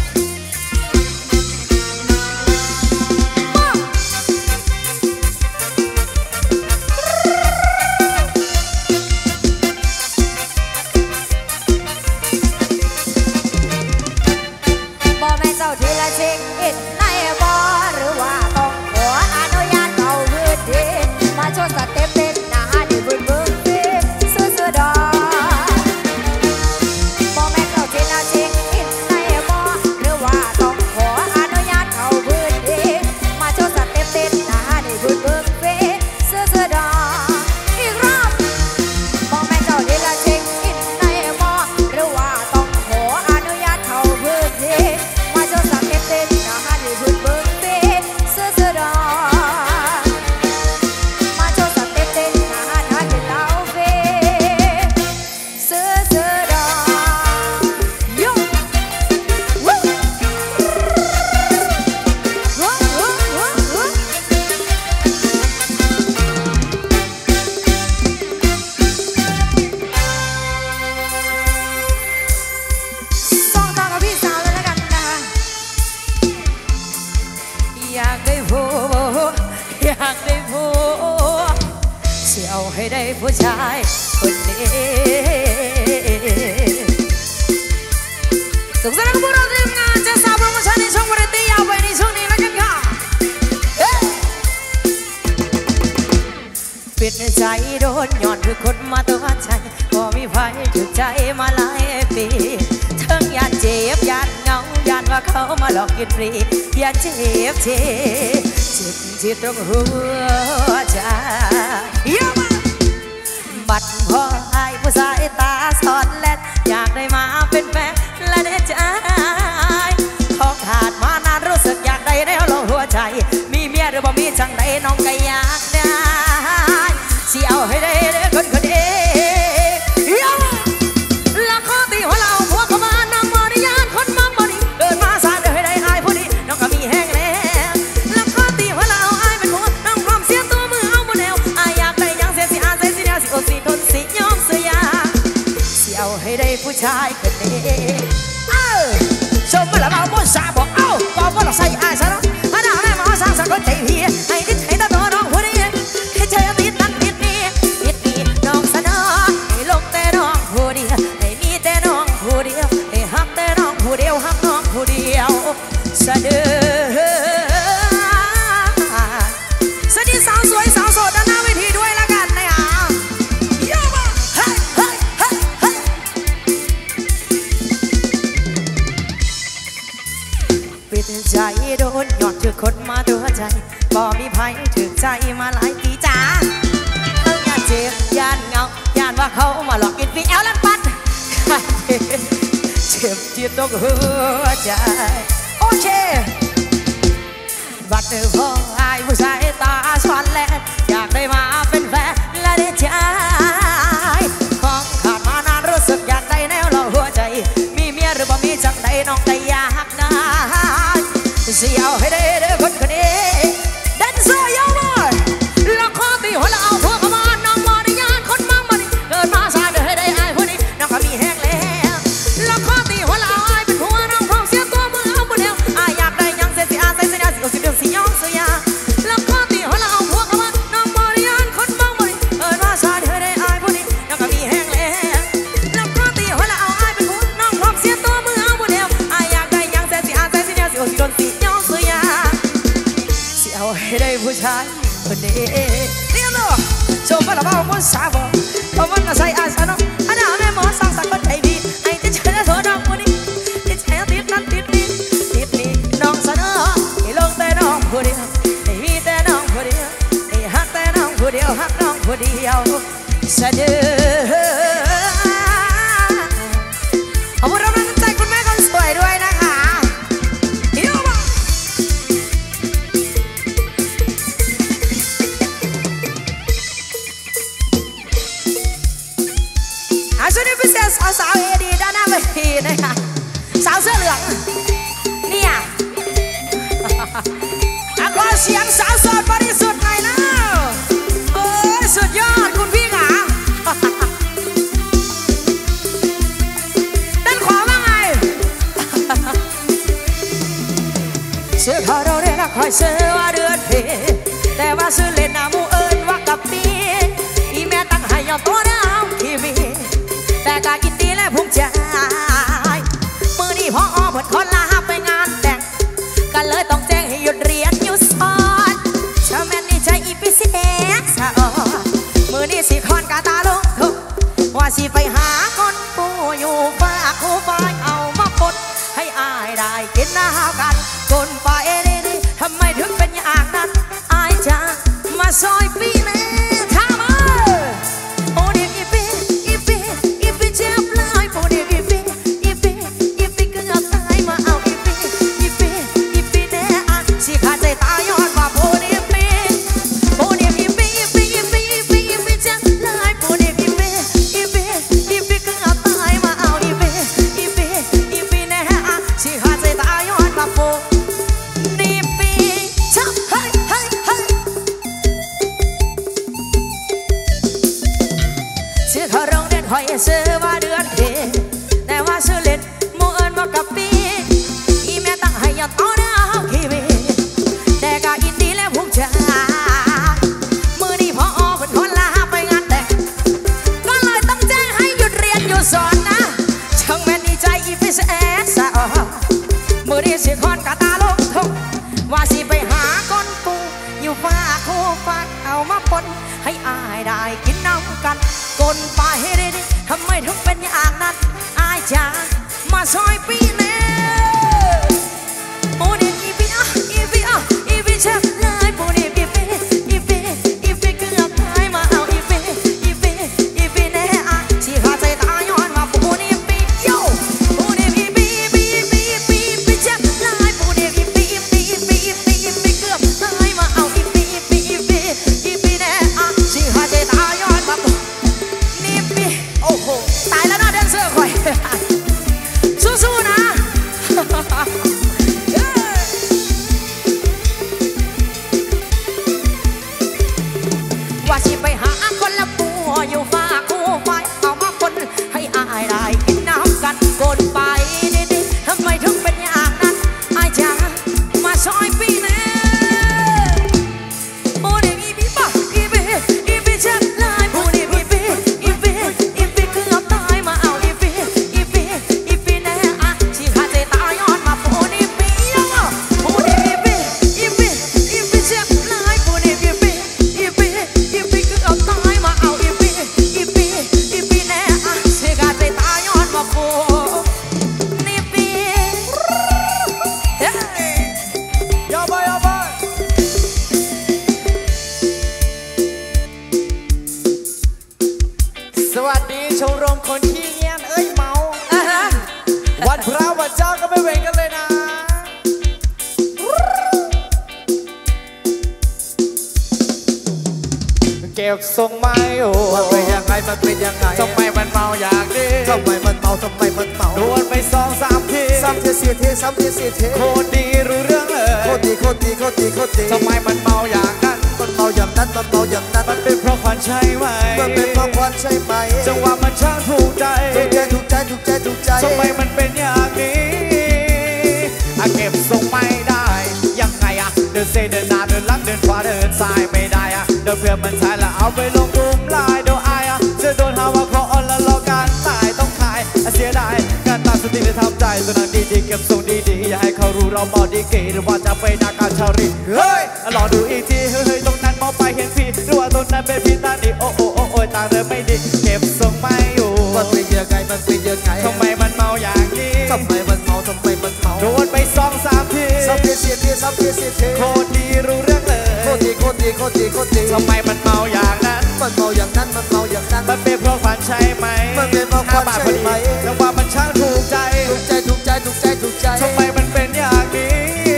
บ่แม่นเจ้าทีละเช็คอินในบ่หรือว่าต้องขออนุญาตเข้าพื้นที่มาโชว์สเต็ปเต้นหน้าดิบึ้นบึ้นฟิตซื่อๆดอกบ่แม่นเจ้าทีละเช็คอินในบ่หรือว่าต้องขออนุญาตเข้าพื้นที่มาโชว์สเต็ปเต้นหน้าดิบึ้นบึ้นฟิตซื่อๆดอกอีกรอบบ่แม่นเจ้าทีละเช็คอินในบ่หรือว่าต้องขออนุญาตเข้าพื้นที่มาโชว์สเต็ปเต้นหน้าดิบึ้นบึ้นฟิตซื่อๆดอกมาโชว์สเต็ปเต้นหน้าดิบึ้นบึ้นฟิตซื่อๆดอกโย่วู้วู้วู้วู้วู้ส่งต่อกับพี่สาวเลยแล้วกันนะคะอยากได้ผัวอยากได้ผัวเสียวให้ได้ผู้ชายคนนี้สุขสันต์กับพวกเราทีมงานจะสาวโปรโมชั่นในช่องวาไรตี้ยาวไปในช่วงนี้แล้วกันค่ะเฮ้ปิดใจโดนย้อนคือคนมาตัวใจก็มีไฟถูกใจมาหลายปีทั้งยานเจ็บยานเหงายานว่าเขามาหลอกกินฟรียานเจ็บเจ็บเจ็บที่ตรงหัวใจเยอะมากบัดพอให้ผู้ชายตาสอดแลดอยากได้มาเป็นแฟนและได้ใจท้องขาดมานานรู้สึกอยากได้แล้วเราหัวใจมีเมียหรือบ่มีจังใดน้องก็อยากได้เสียวให้ได้เด้อคนคนเดียวแล้วขอตีหัวเราหัวเข้ามาน้องบริยานคนมองบริเดินมาสาเดินให้ได้อายผู้ดีน้องก็มีแห้งแล้วแล้วขอตีหัวเราอายเป็นหัวน้องพร้อมเสียตัวมือเอาโมเดลอายอยากได้ยังเสียสิอาใส่สิแนวสิโอสิทนสิยอมเสียเสียวให้ได้ผู้ชายคนนี้เออชมมาแล้วมาบนสาบอกเอ้าบอกว่าเราใส่อายซะแล้วถ้าหน้าแม่มาสร้างสักคนใจพี่ให้ดิให้ตาตัวน้องผู้ดีให้เธอติดนั้นติดนี้ติดนี้น้องสนอให้ลงแต่น้องผู้เดียวให้มีแต่น้องผู้เดียวให้หักแต่น้องผู้เดียวหักน้องผู้เดียวเสด็จสวัสดีสาวสวยสาวโสดด้านหน้าเวทีด้วยละกันนะฮะเยอะมากเฮ้ยเฮ้ยเฮ้ยเฮ้ยปิดใจโดนย้อนถือคนมาตัวใจบ่มีไผถือใจมาหลายปีจ้าทั้งยานเจ็บยานเหงายานว่าเขามาหลอกกินฟีแอลลันปัดเจ็บจี๊ดตรงหัวใจโอเคบัดเดือพอไอ้ผู้ชายตาสวรรค์แลนอยากได้มาเป็นแฟนและได้ใจของขาดมานานรู้สึกอยากได้แนวเราหัวใจมีเมียหรือบ่มีจังใดน้องได้อยากได้เสียวให้ได้เด้อคนคนนี้แดนเซอร์ยาวเลยละครตีหัวเราเอาพวกมาน้องมาได้ยานคนมั่งมาดิเกิดมาสายเด้อให้ได้ไอ้พวกนี้น้องก็มีแห้งแล้วละครตีหัวเราไอ้เป็นหัวน้องพร้อมเสียตัวมือเอาบุญเดียวไอ้อยากได้ยังเสียสิอาใส่เสียสิเอาสิเดียวสิยองสิยาละครตีหัวเราเอาพวกมาน้องมาได้ยานคนมั่งมาดิเกิดมาสายเด้อให้ได้ไอ้พวกนี้น้องก็มีแห้งแล้วละครตีหัวเราเอาไอ้เป็นหัวน้องพร้อมเสียตัวมือเอาบุญเดียวไอ้อยากได้ยังเสียสิอาใส่เสียสิเอาสิโดนสิยองสิยาสิเอาให้ได้ผู้ชายคนนี้เนี่ยเนาะชมว่าเราบ้ามันสาบเพราะมันก็ใส่อาสนะอันนั้นแม่หมอสั่งสักคนใจดีไอ้ที่เชื่อโทษน้องคนนี้ที่แท้ติดนั่นติดนี่ติดนี่น้องเสนอให้ลงแต่น้องผู้เดียวให้มีแต่น้องผู้เดียวให้หักแต่น้องผู้เดียวหักน้องผู้เดียวเสนอเอาพวกเราตั้งใจคุณแม่คนสวยด้วยนะคะเดี๋ยวมาอาช่วยพิเศษสาวสาวเอดีด้านหน้าเวทีนะคะสาวเสื้อเหลืองเนี่ยอาขอเสียงสาวโสดบริสุทธิ์หน่อยนะโอ้ยสุดยอดคุณพี่ขาด้านขวาว่าไงเสื้อเขาเราเรียกคอยเสื้อว่าเดือนเพแต่ว่าซื้อเล่นหน้ามูเอิญว่ากับปีอีแม่ตั้งให้ยอมตัวน้ำทีวีแต่การกินดีและภูมิใจมือนี้พ่ออ้อเปิดคนลาไปงานแต่งกันเลยต้องแจ้งให้หยุดเรียนหยุดสอนเช้าแม่นี่ใจอีพิเศษสะออมือนี้สิคอนกาตาลงทุกว่าสิไปหาคนปูอยู่ฝากคู่ไฟเอามาปนให้อายได้กินน้ำกันคนไปนี่นี่ทำไมถึงเป็นอย่างนั้นอายจะมาซอยปีแม่ทำเออโอ้เด็กอีปีอีปีอีปีเจ็บเลยโอ้เด็กอีปีอีปีอีปีก็เอาตายมาเอาอีปีอีปีอีปีแน่อันสิขาดใจตายย้อนว่าโอ้เด็กอีปีโอ้เด็กอีปีอีปีอีปีอีปีอีปีเจ็บเลยโอ้เด็กอีปีอีปีอีปีก็เอาตายมาเอาอีปีอีปีอีปีแน่อันสิขาดใจตายย้อนว่าโอ้นี่ปีชับเฮ้ยเฮ้ยเฮ้ยชื่อเขาโรงเรียนคอยชื่อว่าเดือนเพแต่ว่าชื่อเล่นมูเอิญมากับปีอีแม่ตั้งให้ยอดเอาหน้าเฮาคีวีแต่ก็อินดีและภูมิใจมือนี้พออ้อเป็นคนลาไปงานแต่งก็เลยต้องแจ้งให้หยุดเรียนหยุดสอนนะช่างแม่ดีใจอีฟิสเอสสะออมือนี้สิคอนกาตาลงทงว่าสิไปหาคนปูอยู่ฝากคู่ฝากเอามาปนให้อายได้กินน้ำกันกลไปให้ได้ดิทำไมถึงเป็นอย่างนั้นอายจะมาซอยปีแน่โอ้เด็กอีปีอ่ะอีปีอ่ะอีปีเช็คเลยโอ้เด็กอีปีอีปีอีปีเกือบตายมาเอาอีปีอีปีอีปีแน่อ่ะสิขาดใจตายย้อนมาโอ้เด็กอีปีโย่โอ้เด็กอีปีอีปีอีปีอีปีอีปีเช็คเลยโอ้เด็กอีปีอีปีอีปีอีปีอีปีเกือบตายมาเอาอีปีอีปีอีปีอีปีแน่อ่ะสิขาดใจตายย้อนมานี่ปีโอ้โหตายแล้วนะแดนเซอร์คอยสู้ๆนะบทรงไม่อยู่มันเป็นยังไงมันเป็นยังไงทำไมมันเมาอย่างนี้ทำไมมันเมาทำไมมันเมาโดนไปสองสามทีสามทีสี่ทีสามทีสี่ทีโคตรดีรู้เรื่องเลยโคตรดีโคตรดีโคตรดีโคตรดีทำไมมันเมาอย่างนั้นมันเมาอย่างนั้นมันเมาอย่างนั้นมันเป็นเพราะควันใช่ไหมมันเป็นเพราะควันใช่ไหมจังหวะมันช่างถูกใจถูกใจถูกใจถูกใจถูกใจทำไมมันเป็นอย่างนี้อาเก็บทรงไม่ได้ยังไงอะเดินเซเดินหน้าเดินหลังเดินขวาเดินซ้ายไม่ได้อะเดินเพื่อมันใช้แล้วเอาไปลงกลุ่มไลน์โดนอายอะจะโดนหาว่าขออ่อนแล้วรอการตายต้องขายเสียดายการตามสติและทำใจตัวนั้นดีๆเก็บทรงดีๆอย่าให้เขารู้เราเมาดีเกหรือว่าจะไปด่าการชาวรีเฮ้ยลองดูอีกทีเฮ้ยตรงนั้นมองไปเห็นพี่หรือว่าตรงนั้นเป็นพี่ตาดีโอ้โอ้โอ้โอ้ตาเริ่มไม่ดีเก็บทรงไม่อยู่มันเป็นยังไงมันเป็นยังไงทำไมมันเมาอย่างนี้ทำไมมันเมาทำไมมันเมาโดนไปสองสามทีสามทีสี่ทีสามทีสี่ทีโคตรดีรู้เรื่องเลยโคตรดีโคตรดีโคตรดีโคตรดีทำไมมันเมาอย่างนั้นมันเมาอย่างนั้นมันเมาอย่างนั้นมันเป็นเพราะควันใช่ไหมมันเป็นเพราะควันใช่ไหมจังหวะมันช่างถูกใจถูกใจถูกใจถูกใจถูกใจทำไมมันเป็นอย่างนี้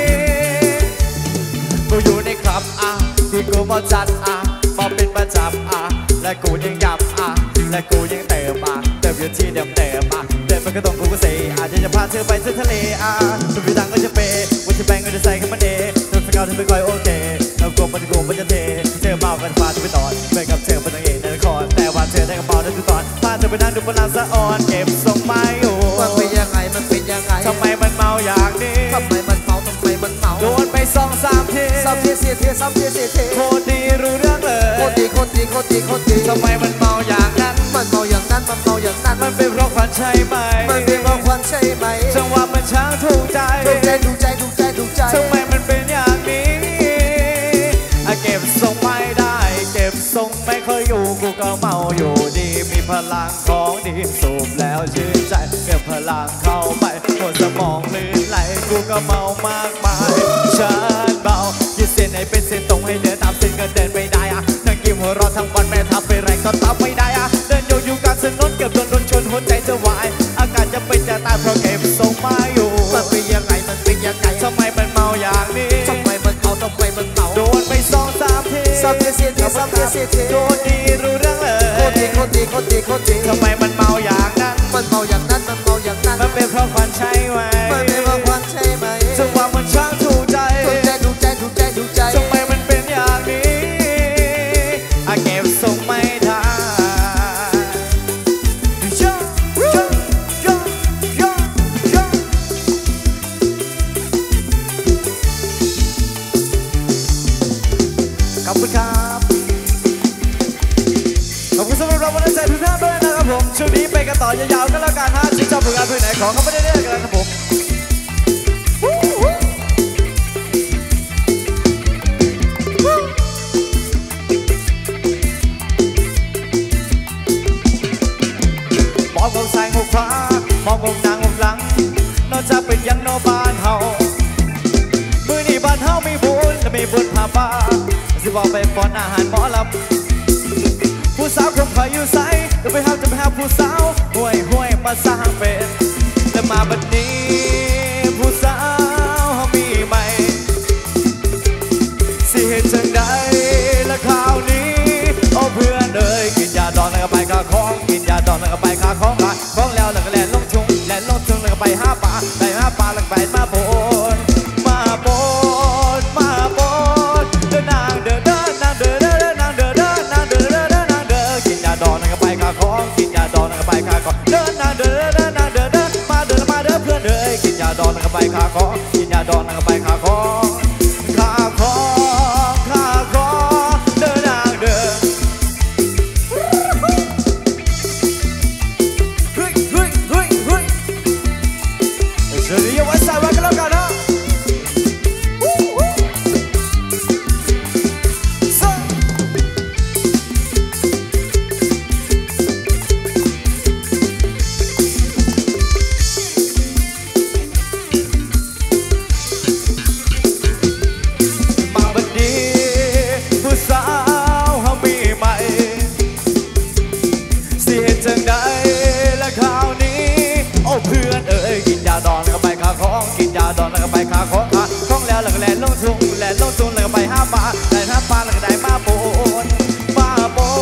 กูอยู่ในคลับอ่ะที่กูมาจัดอ่ะมาเป็นประจำอ่ะและกูยังยับอ่ะและกูยังเติมอ่ะเติมอยู่ที่เดิมเติมอ่ะเดินไปก็ต้องกูก็เสียอาจจะจะพาเธอไปที่ทะเลอ่ะสุดที่ดังก็จะเปย์วันที่แบงก็จะใส่ขึ้นมาเดย์เธอสกาวเธอไม่ค่อยโอเคเรากลัวมันจะโกงมันจะเทเจอเมากันฟ้าจะไปตอนไปกับเธอเป็นนางเอกในละครแต่ว่าเธอได้กระเป๋าได้ทุกตอนพาเธอไปนั่งดูบนลานสะออนเก็บทรงไม่อยู่มันเป็นยังไงมันเป็นยังไงทำไมมันเมาอย่างนี้ทำไมมันเมาทำไมมันเมาโดนไปสองสามทีสามทีสี่ทีสามทีสี่ทีโคตรดีรู้เรื่องเลยโคตรดีโคตรดีโคตรดีโคตรดีทำไมมันเมาอย่างนั้นมันเมาอย่างนั้นมันเมาอย่างนั้นมันเป็นเพราะควันใช่ไหมมันเป็นเพราะควันใช่ไหมจังหวะมันช่างถูกใจถูกใจถูกใจถูกใจถูกใจทำไมมันเป็นอย่างนี้เก็บทรงไม่ได้เก็บทรงไม่เคยอยู่กูก็เมาอยู่ดีมีพลังของดีสูบแล้วชื่นใจเก็บพลังเข้าไปหมดสมองลื่นไหลกูก็เมามากมายฉันเบายืดเส้นให้เป็นเส้นตรงให้เดินตามเส้นก็เดินไม่ได้อะนั่งกินหัวเราะทั้งวันแม่ทับไปแรงก็ตามไม่ได้อะเดินโยกอยู่กลางถนนเกือบโดนรถชนหัวใจจะวายอาการจะเป็นจะตายเพราะเก็บทรงไม่อยู่มันเป็นยังไงมันเป็นยังไงทำไมมันเมาอย่างนี้ทำไมมันเมาทำไมมันเมาโดนไปสองสามทีสามทีสี่ทีสามทีสี่ทีโคตรดีรู้เรื่องเลยโคตรดีโคตรดีโคตรดีโคตรดีทำไมมันเมาอย่างนั้นมันเมาอย่างนั้นมันเมาอย่างนั้นมันเป็นเพราะควันใช่ไหมมันเป็นเพราะควันใช่ไหมจังหวะมันช่างถูกใจถูกใจถูกใจถูกใจถูกใจทำไมมันเป็นอย่างนี้อาเก็บทรงไม่ได้ขอบคุณครับขอบคุณสำหรับเราวันนี้ใจทุกท่านด้วยนะครับผมช่วงนี้ไปกันต่อยาวๆกันแล้วกันฮะชื่นชอบผลงานเพลงไหนขอเข้าไปได้ๆกันนะครับผมมองมองซ้ายมองขวามองมองหน้ามองหลังนอกจากเป็นยังนอบ้านเฮามือนี่บ้านเฮามีบุญและมีบุญพาป้าสิบอกไปป้อนอาหารหมอลำผู้สาวคงคอยอยู่ใสจะไปหาจะไปหาผู้สาวห่วยห่วยมาสร้างเป็นแต่มาบัดนี้ผู้สาวมีใหม่สิเหตุจังใดและข่าวนี้โอ้เพื่อนเอ้ยกินยาดองแล้วก็ไปขาของกินยาดองแล้วก็ไปขาของกันของแล้วแล้วก็แล่นลงทุ่งแล่นลงทุ่งแล้วก็ไปหาปลาไปหาปลาแล้วก็ไปมาโบนมาโบนมาโบนเดินนางเดินเดินนางเดินเดินนางเดินเดินนางเดินเดินนางเดินกินยาดองแล้วก็ไปขาของกินยาดองแล้วก็ไปขาของเดินนางเดินเดินนางเดินเดินมาเดินมาเดินเพื่อนเอ้ยกินยาดองแล้วก็ไปขาของกินยาดองแล้วก็ไปขาของขาของขาของเดินนางเดินเฮ้ยเฮ้ยเฮ้ยเฮ้ยเฉลี่ยวันสายวันกันแล้วกันนะดอนแล้วก็ไปขาของกินยาดอนแล้วก็ไปขาของขาของแล้วแล้วก็แล่นลงทุ่งแล่นลงทุ่งแล้วก็ไปหาปลาแล่นหาปลาแล้วก็ได้มาโบนมาโบ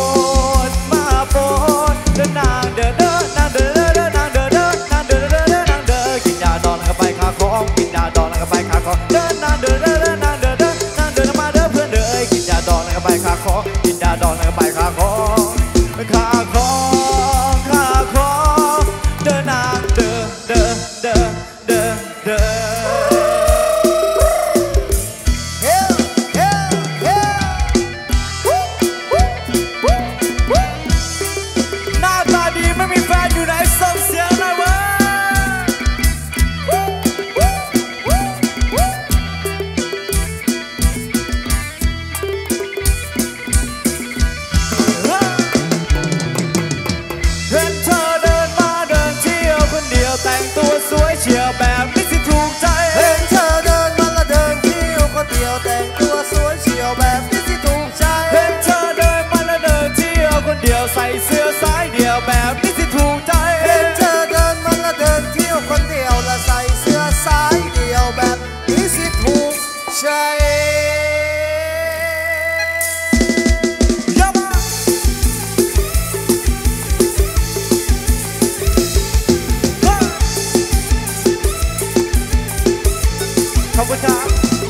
เดินหน้าตาดีไม่มีแฟนอยู่ไหนส่งเสียงหน่อยเว้ยแต่งตัวสวยเชียวแบบนี้สิถูกใจเห็นเธอเดินมาและเดินเที่ยวคนเดียวแต่งตัวสวยเชียวแบบนี้สิถูกใจเห็นเธอเดินมาและเดินเที่ยวคนเดียวใส่เสื้อสายเดี่ยวแบบนี้สิถูกใจเห็นเธอเดินมาและเดินเที่ยวคนเดียวและใส่เสื้อสายเดี่ยวแบบนี้สิถูกใจขอบคุณครับ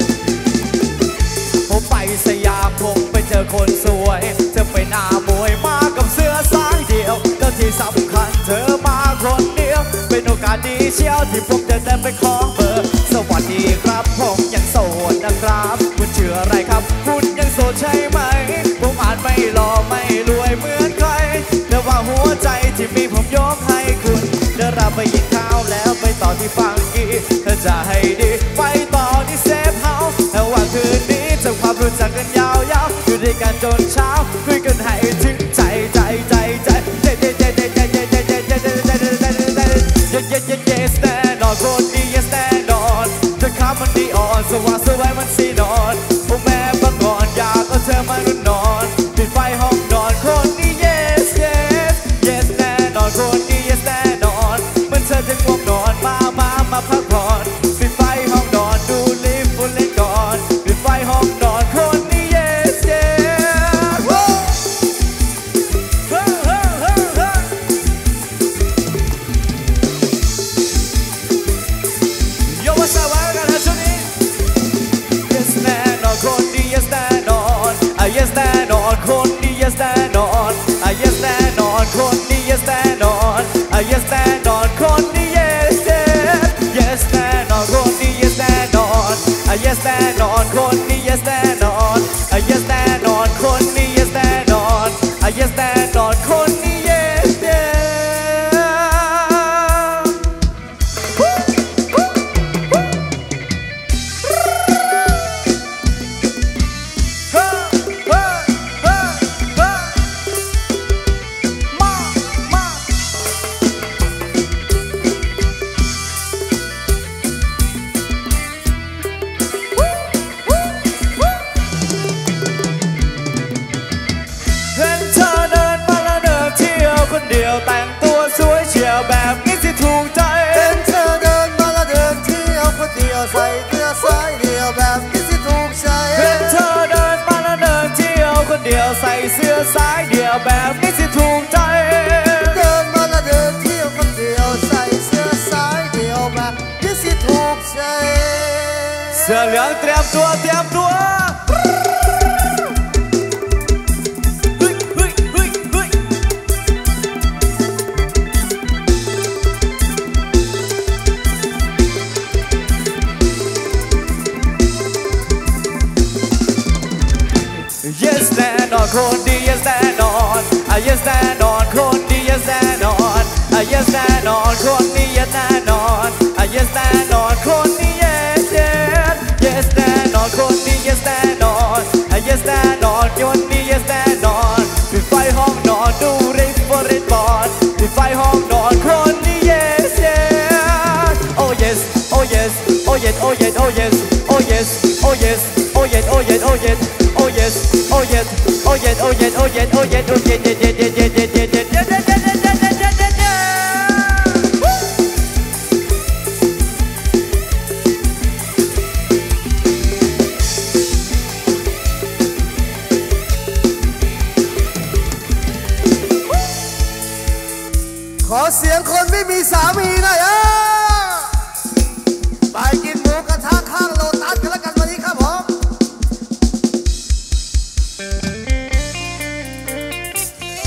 ผมไปสยามผมไปเจอคนสวยเธอไปหน้ามวยมากับเสื้อสายเดียวแล้วที่สำคัญเธอมาคนเดียวเป็นโอกาสดีเชียวที่ผมจะเดินไปขอเบอร์สวัสดีครับผมยังโสดนะครับคุณชื่ออะไรครับคุณยังโสดใช่ไหมผมอาจไม่หล่อไม่รวยเหมือนใครแต่ว่าหัวใจที่มีผมยกให้คุณเดี๋ยวเราไปกินข้าวแล้วไปต่อที่ฟังกี้เธอจะให้ดีไปต่อที่เซฟเฮาส์แต่ว่าคืนนี้จะความรู้จักกันยาวๆอยู่ด้วยกันจนเช้าคุยกันให้ถึงใจใจใจใจใจใจใจใจใจใจใจใจใจใจใจใจใจแน่นอนคนดีแน่นอนเธอข้ามมันดีอ่อนสว่างสวยมันสีนอนโอ้แม่บางก่อนอยากเอาเธอมานุ่นนอนปิดไฟห้องนอนคนนี้ yes yes yes แน่นอนคนนี้ yes แน่นอนเหมือนเธอจะง่วงนอนมามามาพักผ่อนปิดไฟห้องนอนดูลิฟต์ฝุ่นเล่นก่อนปิดไฟห้องนอนคนนี้ yes yesโยว่าสาวากันนะช่วงนี้ yes แน่นอนคนนี้ yes แน่นอนอ่ะ yes แน่นอนคนนี้ yes แน่นอนอ่ะ yes แน่นอนคนนี้ yes แน่นอนอ่ะ yes แน่นอนคนนี้ yes yes yes แน่นอนคนนี้ yes แน่นอนอ่ะ yes แน่นอนคนนี้ yes แน่นอนอ่ะ yes แน่นอนคนนี้ yes แน่นอนอ่ะ yes แน่นอนคนนี้ yes yesแต่งตัวสวยเชียวแบบนี้สิถูกใจเห็นเธอเดินมาและเดินเที่ยวคนเดียวใส่เสื้อสายเดี่ยวแบบนี้สิถูกใจเห็นเธอเดินมาและเดินเที่ยวคนเดียวใส่เสื้อสายเดี่ยวแบบนี้สิถูกใจเดินมาและเดินเที่ยวคนเดียวใส่เสื้อสายเดี่ยวแบบนี้สิถูกใจเสื้อเหลืองเตรียมตัวเตรียมตัวyes แน่นอนคนดี yes แน่นอนอ่ะ yes แน่นอนคนดี yes แน่นอนอ่ะ yes แน่นอนคนนี้ yes แน่นอนอ่ะ yes แน่นอนคนนี้ yes yes yes แน่นอนคนนี้ yes แน่นอนอ่ะ yes แน่นอนคนนี้ yes แน่นอนปิดไฟห้องนอนดูริฟต์ริฟต์บอลปิดไฟห้องนอนคนนี้ yes yes oh yes oh yes oh yes oh yes oh yes oh yes oh yes oh yes oh yes oh yes oh yes oh yes oh yes oh yes oh yes oh yes oh yes yes yes yes yes yes yes yes yes yes ขอเสียงคนไม่มีสามีหน่อยอ่ะไปกินหมูกระทะข้างโลตัสกันแล้วกันวันนี้ครับผม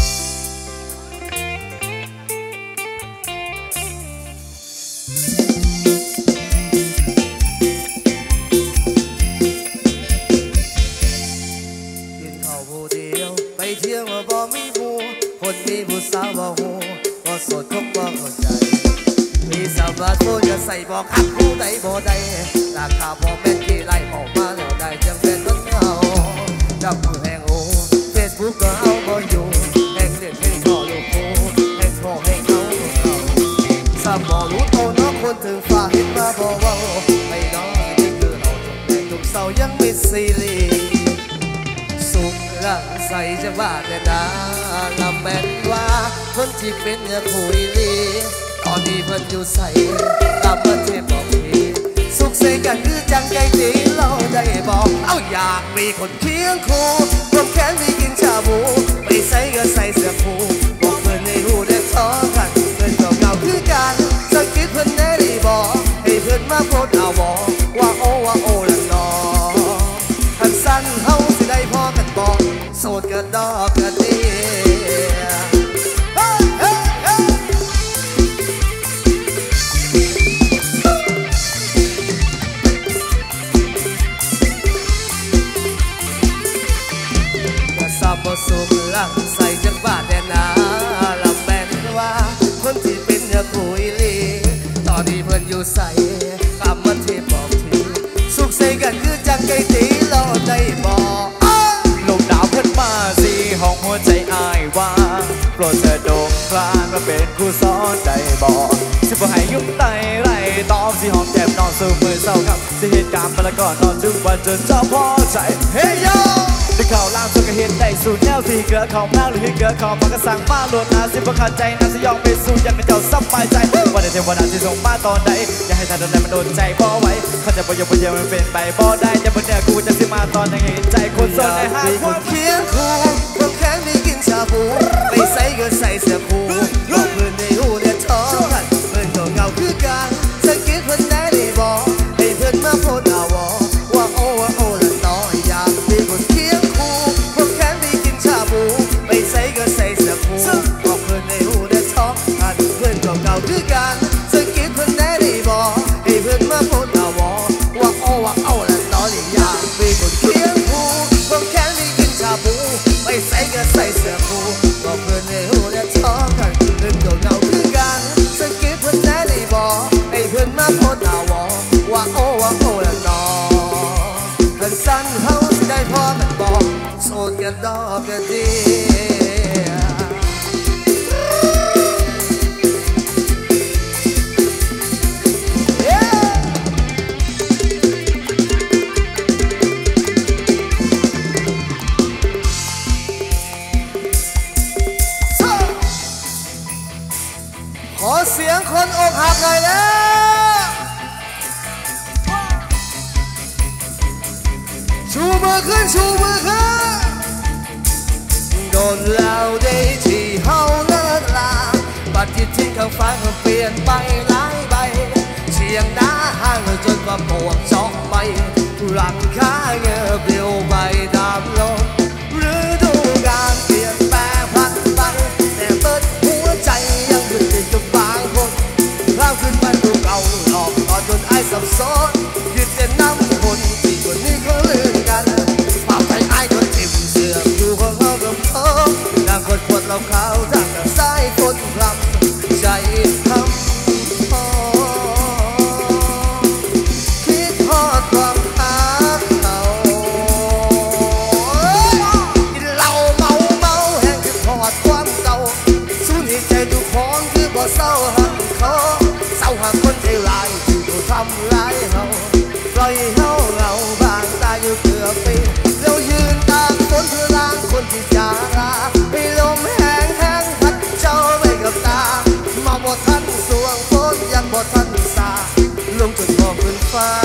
บอกหักผู้ใดบ่ได้ราคาพอเป็นกี่ไล่ออกมาแล้วได้จังเป็นมันเงาจับมือแห่งโอ้เฟซบุ๊กก็เอาบ่อยู่แห่งเล่นแห่งท่อลูกโอ้แห่งท่อแห่งเขาเขาสามบ่รู้โตน้องคนถึงฝ่าเห็นมาบ่เว้าไม่น้อยที่คือเราจบแม่ทุกเศร้ายังไม่ซีรีสุขลังใส่จะบ้าแต่ดาลำแม่นว่าคนที่เป็นอย่าคุยลีตอนนี้เพิ่นอยู่ใส่ตามประเทศบอกพี่สุขใส่กันคือจังใจดีเราได้บอกเอาอยากมีคนเคียงคู่ความแค้นมีกินชาบูไปใส่ก็ใส่เสื้อผูบอกเพื่อนในหูได้ท้อกันเพื่อนเก่าๆคือกันสักคิดเพื่อนแน่ดีบอกให้เพื่อนมาโพสเอาบอกว่าโอว่าโอละนอทันสั้นเฮาสิได้พอกันบอกโสดกันดอกกันดีบ่สุขลังใส่จักบาทแต่นาลำแบนว่าคนที่เป็นอย่าคุยลีตอนนี้เพิ่นอยู่ใส่คำมันที่บอกทีสุขใส่กันคือจังไก่ตีเราได้บอกลมหนาวขึ้นมาสิห้องหัวใจอ้ายว่าโปรดเธอโด่งคลานมาเป็นครูสอนได้บอกสิบ่ให้ยุ่งไตไรตอบสิห้องแก้มนอนสู่มือเศร้าครับสิเหตุการณ์มาแล้วก็นอนทุกวันจนเจ้าพอใจเฮ้ยโยได้ข่าวล่างสุดก็เห็นได้สูตรแนวที่เกิดข่าวมากหรือให้เกิดข่าวมากก็สั่งมาโหลดนาสิบ่ขาดใจนาสิยองไปสู่ยังเป็นเจ้าสบายใจวันในเทวดาที่ส่งมาตอนใดอย่าให้ท่านใดมันโดนใจบ่ไหวเขาจะบ่ยอมบ่เยียมันเป็นไปบ่ได้จะบ่เนี่ยกูจะสิมาตอนยังเห็นใจคนโซนในห้างคนเคียงคู่ความแค้นมีกินชาบูไปใส่ก็ใส่เสื้อผูบอกเพื่อนในหูเนี่ยท้อกันเพื่อนก็เงาคือกันสังเกตเพื่อนได้ดีบอกให้เพื่อนมาโพสเอาวอว่าโอว่าโอละน้อยอยากมีคนเคียงคู่ความแค้นมีกินชาบูไปใส่ก็ใส่เสื้อผูบอกเพื่อนในหูเนี่ยท้อกันเพื่อนก็เงาคือกันสังเกตเพื่อนได้ดีบอกให้เพื่อนมาโพสเอาวอว่าโอว่าโอละน้อยอยากมีคนเคียงคู่ความแค้นมีกินชาบูไปใส่ก็ใส่เสื้อผูบอกเพื่อนในหูเนี่ยท้อกันเพื่อนก็เงาคือกันสังเกตเพื่อนได้ดีบอกให้เพื่อนมาโพสเอาวอว่าโอว่าโอละน้อยกันสั้นเฮาสิได้พอกันบอกโสดกันดอกกันดีขอเสียงคนอกหักหน่อยแล้วชูมือขึ้นชูมือขึ้นโดนแล้วได้ที่เฮาเลิกลาบัดที่ทิ้งข้างฟ้าก็เปลี่ยนไปหลายใบเชียงหน้าห้างจนว่าปวดจ้องไปหลังคาเงือบเดียวไปตามลมฤดูกาลเปลี่ยนแปลงพันไปแต่เปิดหัวใจยังหยุดติดกับบางคนร่างขึ้นมาดูเก่าหลอกตอนจนไอ้สับสนยึดแต่น้ำคนที่คนนี้เขาลืมกันปากให้ไอ้คนทิ่มเสือกอยู่ของเขากับเขาดังคนขวดเราเขาดังกับสายคนรำใจทำพอคิดทอดความหาเขากินเหล้าเมาเมาแห้งคิดทอดความเก่าสูญใจทุกของคือบ่เศร้าหักเขาเศร้าหักคนใจร้ายที่เขาทำร้ายเขาปล่อยเขาเหงาบางตายอยู่เกือบปีเรายืนตากฝนเพื่อล้างคนที่จาราให้ลมแห้งแห้งพัดเจ้าไปกับตามาบ่ทันสวงฝนยังบ่ทันสาลงจนมองขึ้นฟ้า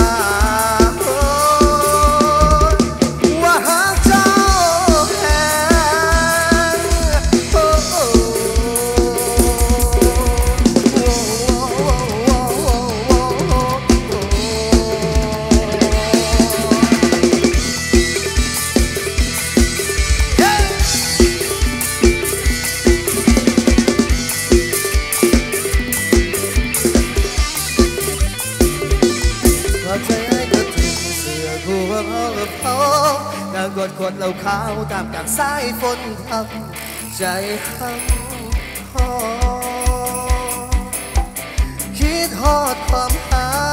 ว่าหากเจ้าแห้งใจให้ก็ทิ้งเสื้อกูว่าเขากับเขานางกดกดเราขาวตามกลางสายฝนทำใจทำพอคิดฮอดความหา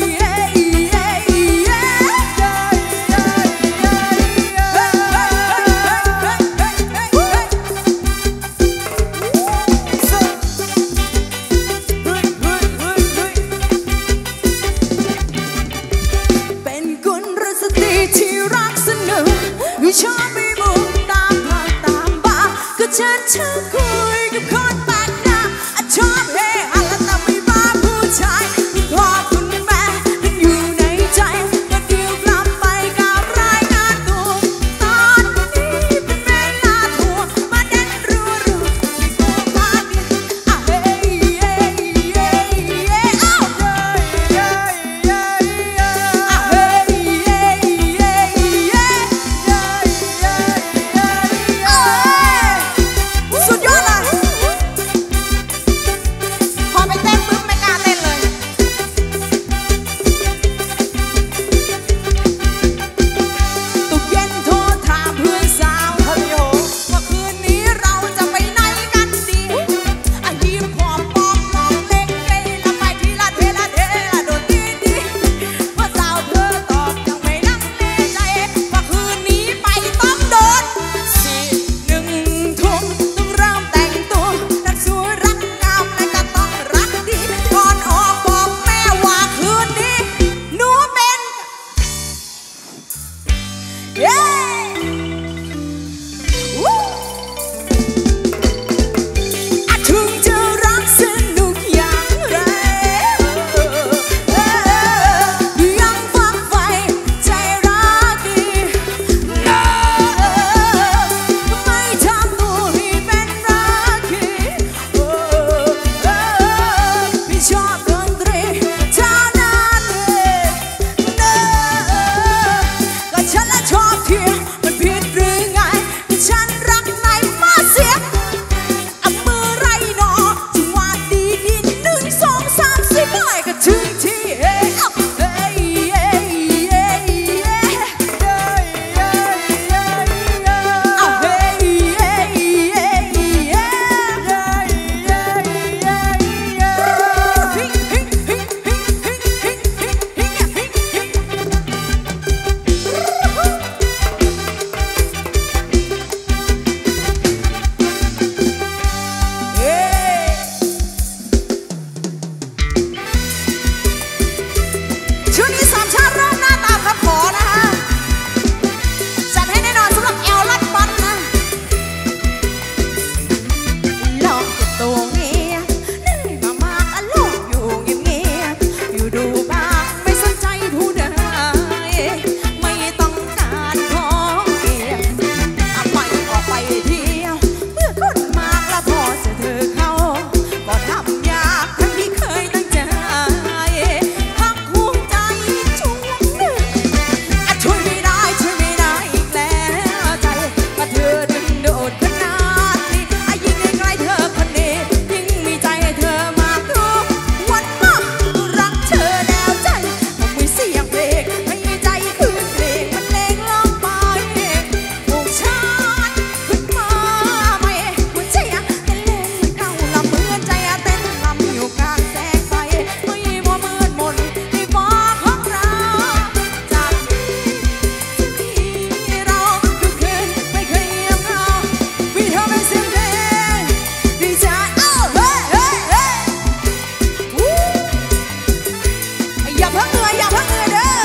เป็นกุลสตรีที่รักสนุกชอบไปบุกตามทางตามบ้าก็ฉันชอบคุยกับคนแปลกหน้าชอบเฮฮาและแต่ไม่บ้าผู้ชายคุณพ่อคุณแม่ยังอยู่ในใจก็เดียวกลับไปกับรายงานตัวตอนนี้เป็นเวลาทัวร์มาเด่นรัวรัวไม่กลัวพลาดอ่ะเฮ้ยเฮ้ยเฮ้ยเฮ้ยอย่าพักเงินเด้อ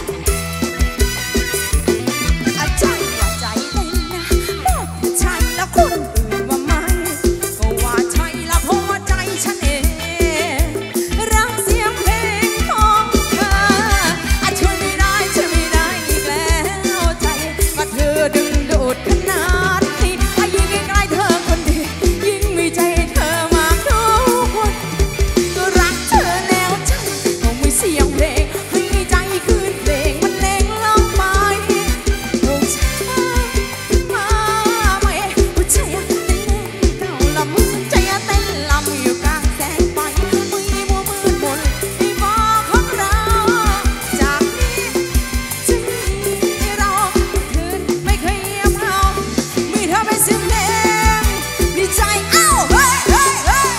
อาจารย์ว่าใจเต้นนะบอกใช่แล้วคนอื่นว่าไม่ก็ว่าใช่ละเพราะว่าใจฉันเองรักเสียงเพลงของเธออาช่วยไม่ได้ช่วยไม่ได้อีกแล้วใจก็เธอดึงดูดขนาดนี้ถ้ายิ่งใกล้เธอคนดียิ่งมีใจเธอมากทุกคนก็รักเธอแล้วใจต้องมีเสียงเพลงให้ใจคืนเพลงมันเล่งลงไปโอ้ชามาไหมหัวใจเต้นเก่าละมือใจเต้นลำอยู่กลางแสงไฟมือมัวมืดมนในฟ้าของเราจากนี้จะมีเราคืนไม่เคยเงียบเหงามีเธอเป็นเสียงเพลงมีใจเอ้าเฮ้ยเฮ้ยเฮ้ย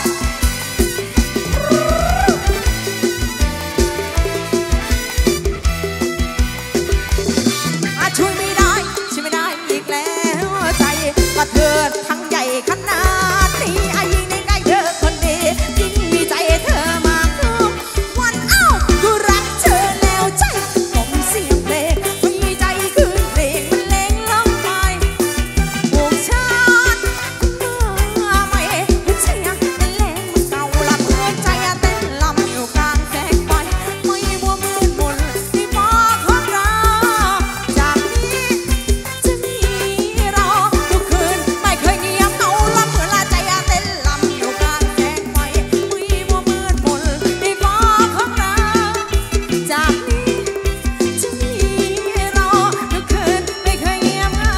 อาช่วยไม่ได้ช่วยไม่ได้อีกแล้วใจก็เธอทั้งใหญ่ขนาดนี้อายิ่งในใกล้เธอคนดียิ่งมีใจเธอมากทุกวันเอ้าก็รักเธอแล้วใจต้องเสียงเพลงมีใจคืนเพลงมันเล่งลงไปวงชาติมาใหม่หัวใจเต้นแรงมันเก่าละเมื่อใจเต้นลำอยู่กลางแสงไฟไม่มัวมืดมนในฟ้าของเราจากนี้จะมีเราทุกคืนไม่เคยเงียบเหงาละเมื่อละใจเต้นลำอยู่กลางแสงไฟไม่มัวมืดมนในฟ้าของเราจากนี้จะมีเราทุกคืนไม่เคยเงียบเหงา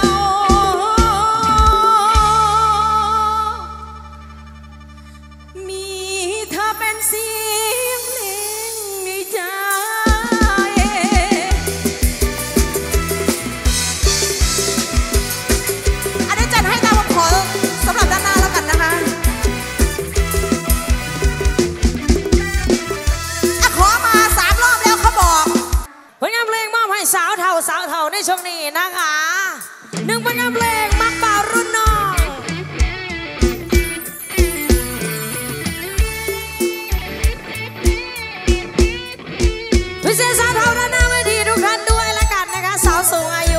มีเธอเป็นเสียงเพลงในใจอันนี้จัดให้ตามผมขอสำหรับด้านหน้าแล้วกันนะคะอ่ะขอมาสามรอบแล้วเขาบอกผลงานเพลงมอบให้สาวเท่าสาวเท่าในช่วงนี้นะคะหนึ่งผลงานเพลงมักเป่ารุ่นน้องพิเศษสาวเท่าด้านหน้าเวทีทุกท่านด้วยแล้วกันนะคะสาวสูงอายุ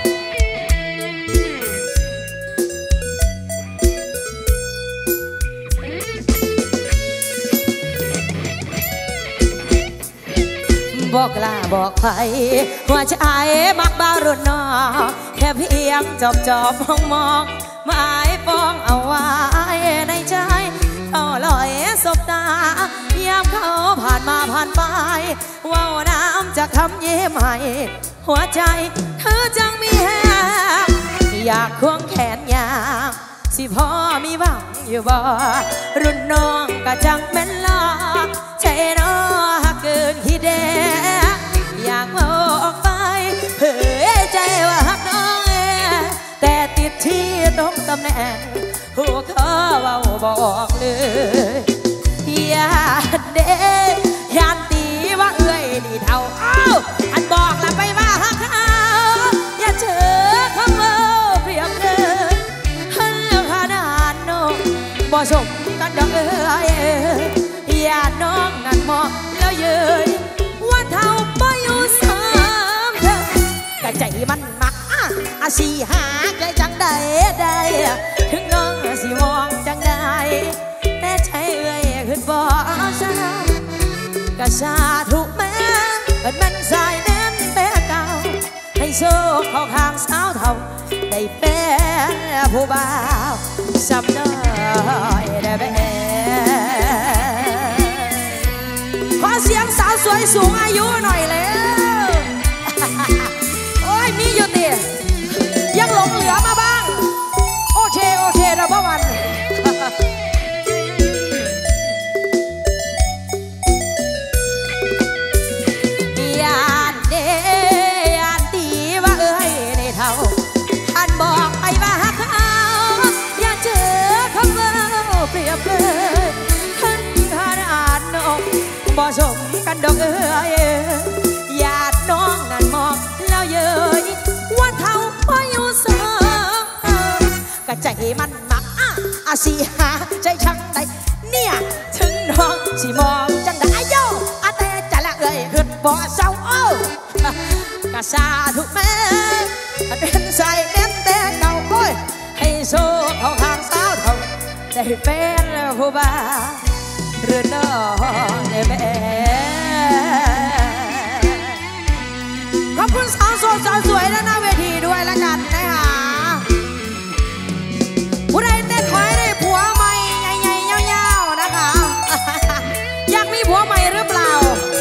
บอกลาบอกใครว่าชายมักบ้ารุ่นน้องแค่เพียงจอบจอบมองมองหมายปองเอาไว้ในใจเขาลอยสบตายามเขาผ่านมาผ่านไปว่าวน้ำจะคำเย้มให้หัวใจเธอจังมีแหงอยากควงแขนยางสิพ่อมีหวังอยู่บ่รุ่นน้องก็จังเป็นลาใจน้อเกินที่แดงอยากบอกไปเผยใจว่าฮักน้องแต่ติดที่ตรงตำแหน่งผู้เขาเว้าบอกเลยอย่าเด้ยันตีว่าเอ้ยนี่เท่าเอ้าอันบอกละไปว่าฮักเขาอย่าเจอคำเว้าเปรียบเลยฮันขนาดน้องบ่สมกันดอกเอ้ยอย่าน้องนั่นมองแล้วเย้ยว่าเท่าบ่อยู่สามเธอกะใจมันมักอ่ะอาสิหาใจจังได้ได้ถึงน้องสิมองจังได้แต่ใจเอ้ยขึ้นบ่ชนะกะชาทุกแม่เป็นมันสายแน่นแต่เก่าให้โชคเข้าข้างสาวเท่าได้เป็นผู้บ่าวสำน้อยได้แบ่ขอเสียงสาวสวยสูงอายุหน่อยแล้วโอ้ยมีอยู่ติยังหลงเหลือมาบ้างโอเคโอเคเราบ้าวันยานเดยานดีว่าเอ้ยในเท่าอันบอกไปว่าเขาอย่าเจอคำว่าเปรียบเลยขันขนาดน้องบ่สมกันดอกเอ้ยญาติน้องนั่นมองแล้วเย้ยว่าเท่าพ่ออยู่สองกะใจมันมักอ่ะอาสิหาใจชังได้เนี่ยถึงน้องสิมองจังได้โยอาแต่จะละเอ้ยขึ้นบ่เศร้ากะซาทุกแม่เป็นใส่เน้นแต่เก่าโอ้ยให้โซ่เขาข้างสาวเท่าได้เป็นผู้บ่าวหรือน้องได้แม่ขอบคุณสาวโสดสาวสวยและหน้าเวทีด้วยละกันนะคะผู้ใดเต้นขอให้ได้ผัวใหม่ใหญ่ๆยาวๆนะคะอยากมีผัวใหม่หรือเปล่า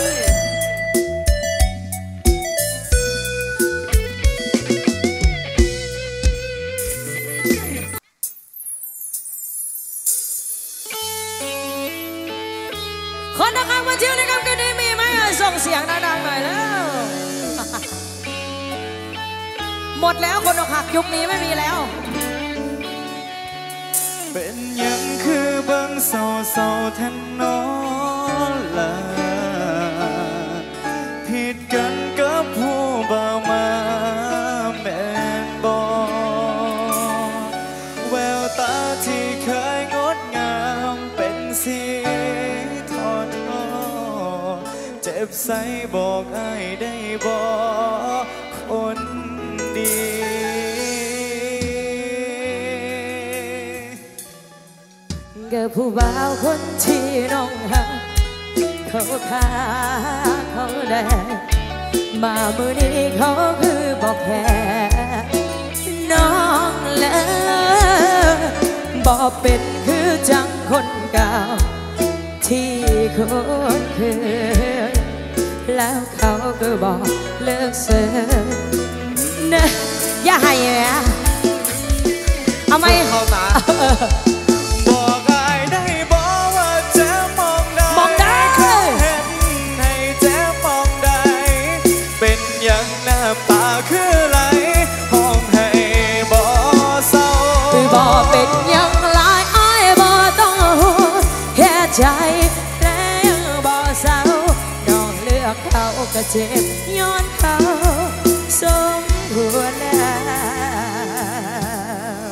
คนนะคะมาเที่ยวในค่ำคืนนี้มีไหมส่งเสียงดังๆหน่อยแล้วหมดแล้วคนอกหักยุคนี้ไม่มีแล้วเป็นยังคือเบิ่งเศร้าเศร้าแทนน้องละผิดกันกับผู้บ่าวมาแม่นบ่แววตาที่เคยงดงามเป็นสีทอดทอเจ็บใสบอกอ้ายได้บ่คนดีก็ผู้บ่าวคนที่น้องหักเขาฆ่าเขาแดงมามือนี้เขาคือบอกแค่น้องเลยบอกเป็นคือจังคนเก่าที่คนเคยแล้วเขาก็บอกเลิกเสียนะอย่าให้แม่เอาไหมเข้าตาบอกอายได้บอกว่าเจ๊มองได้มองได้เขาเห็นให้เจ๊มองได้เป็นอย่างน้ำตาคือไหลห้องให้บ่เศร้าบอกเป็นอย่างไรอ้ายบ่ต้องแค่ใจแล้วบ่เศร้าน้องเลือกเขาก็เจ็บย้อนเขาสมควรแล้ว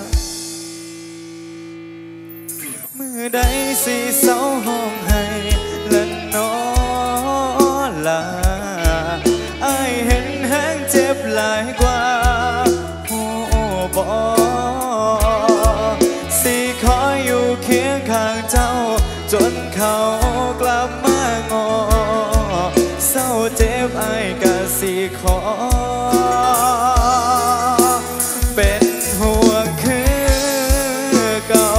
มือใดสิเศร้าห้องให้และนอนลาอ้ายเห็นแห้งเจ็บหลายกว่าโอ้บอสิขออยู่เคียงข้างเจ้าจนเขากลับมางอเศร้าเจ็บอ้ายก็สิขอเป็นห่วงคือเก่า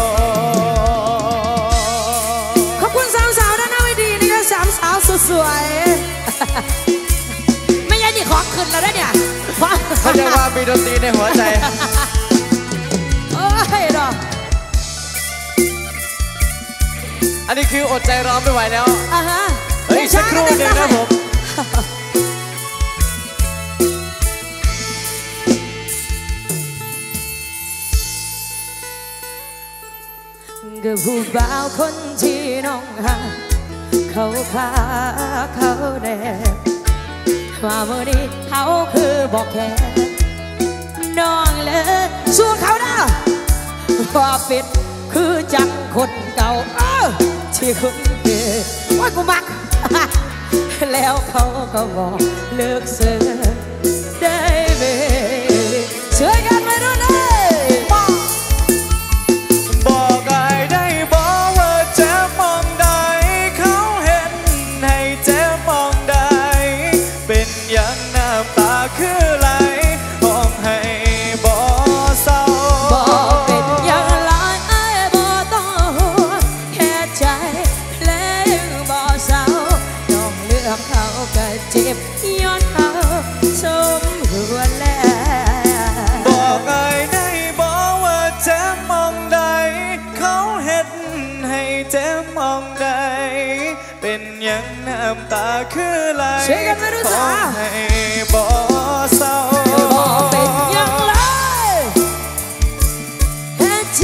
ขอบคุณสาวสาวด้านหน้าเวทีนี่ก็สามสาวสวยไม่ยันนี่ขอขึ้นแล้วได้เนี่ยเขาจะว่ามีดนตรีในหัวใจโอ้ยดอกอันนี้คืออดใจร้องไม่ไหวแล้วอ่าฮะเฮ้ยสักครู่หนึ่งนะผมก็ผู้บ่าวคนที่น้องหักเขาฆ่าเขาแดงว่าเมื่อนี้เขาคือบอกแค่น้องเลยสู้เขาได้ว่าเป็นคือจังคนเก่าเออที่คุณเกศว่ากูมักแล้วเขาก็บอกเลิกเสือได้ไหมช่วยกันไปด้วยนะบอกอายได้บอกว่าเจ๊มองได้เขาเห็นให้เจ๊มองได้เป็นอย่างน้ำตาคือไหลห้องให้บ่เศร้าบอกเป็นอย่างไรบ่ต้องแค่ใจแล้วบ่เศร้าน้องเลือกเขาก็เจ็บย้อนเขาสมควรแล้วบอกอายได้บอกว่าเจ๊มองได้เขาเห็นให้เจ๊มองได้เป็นอย่างน้ำตาคือไหลห้องให้บ่เศร้าบอกเป็นอย่างไรแค่ใจ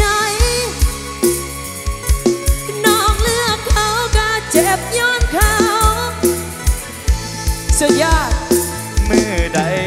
น้องเลือกเขาก็เจ็บย้อนเขาสุดยอดมือใด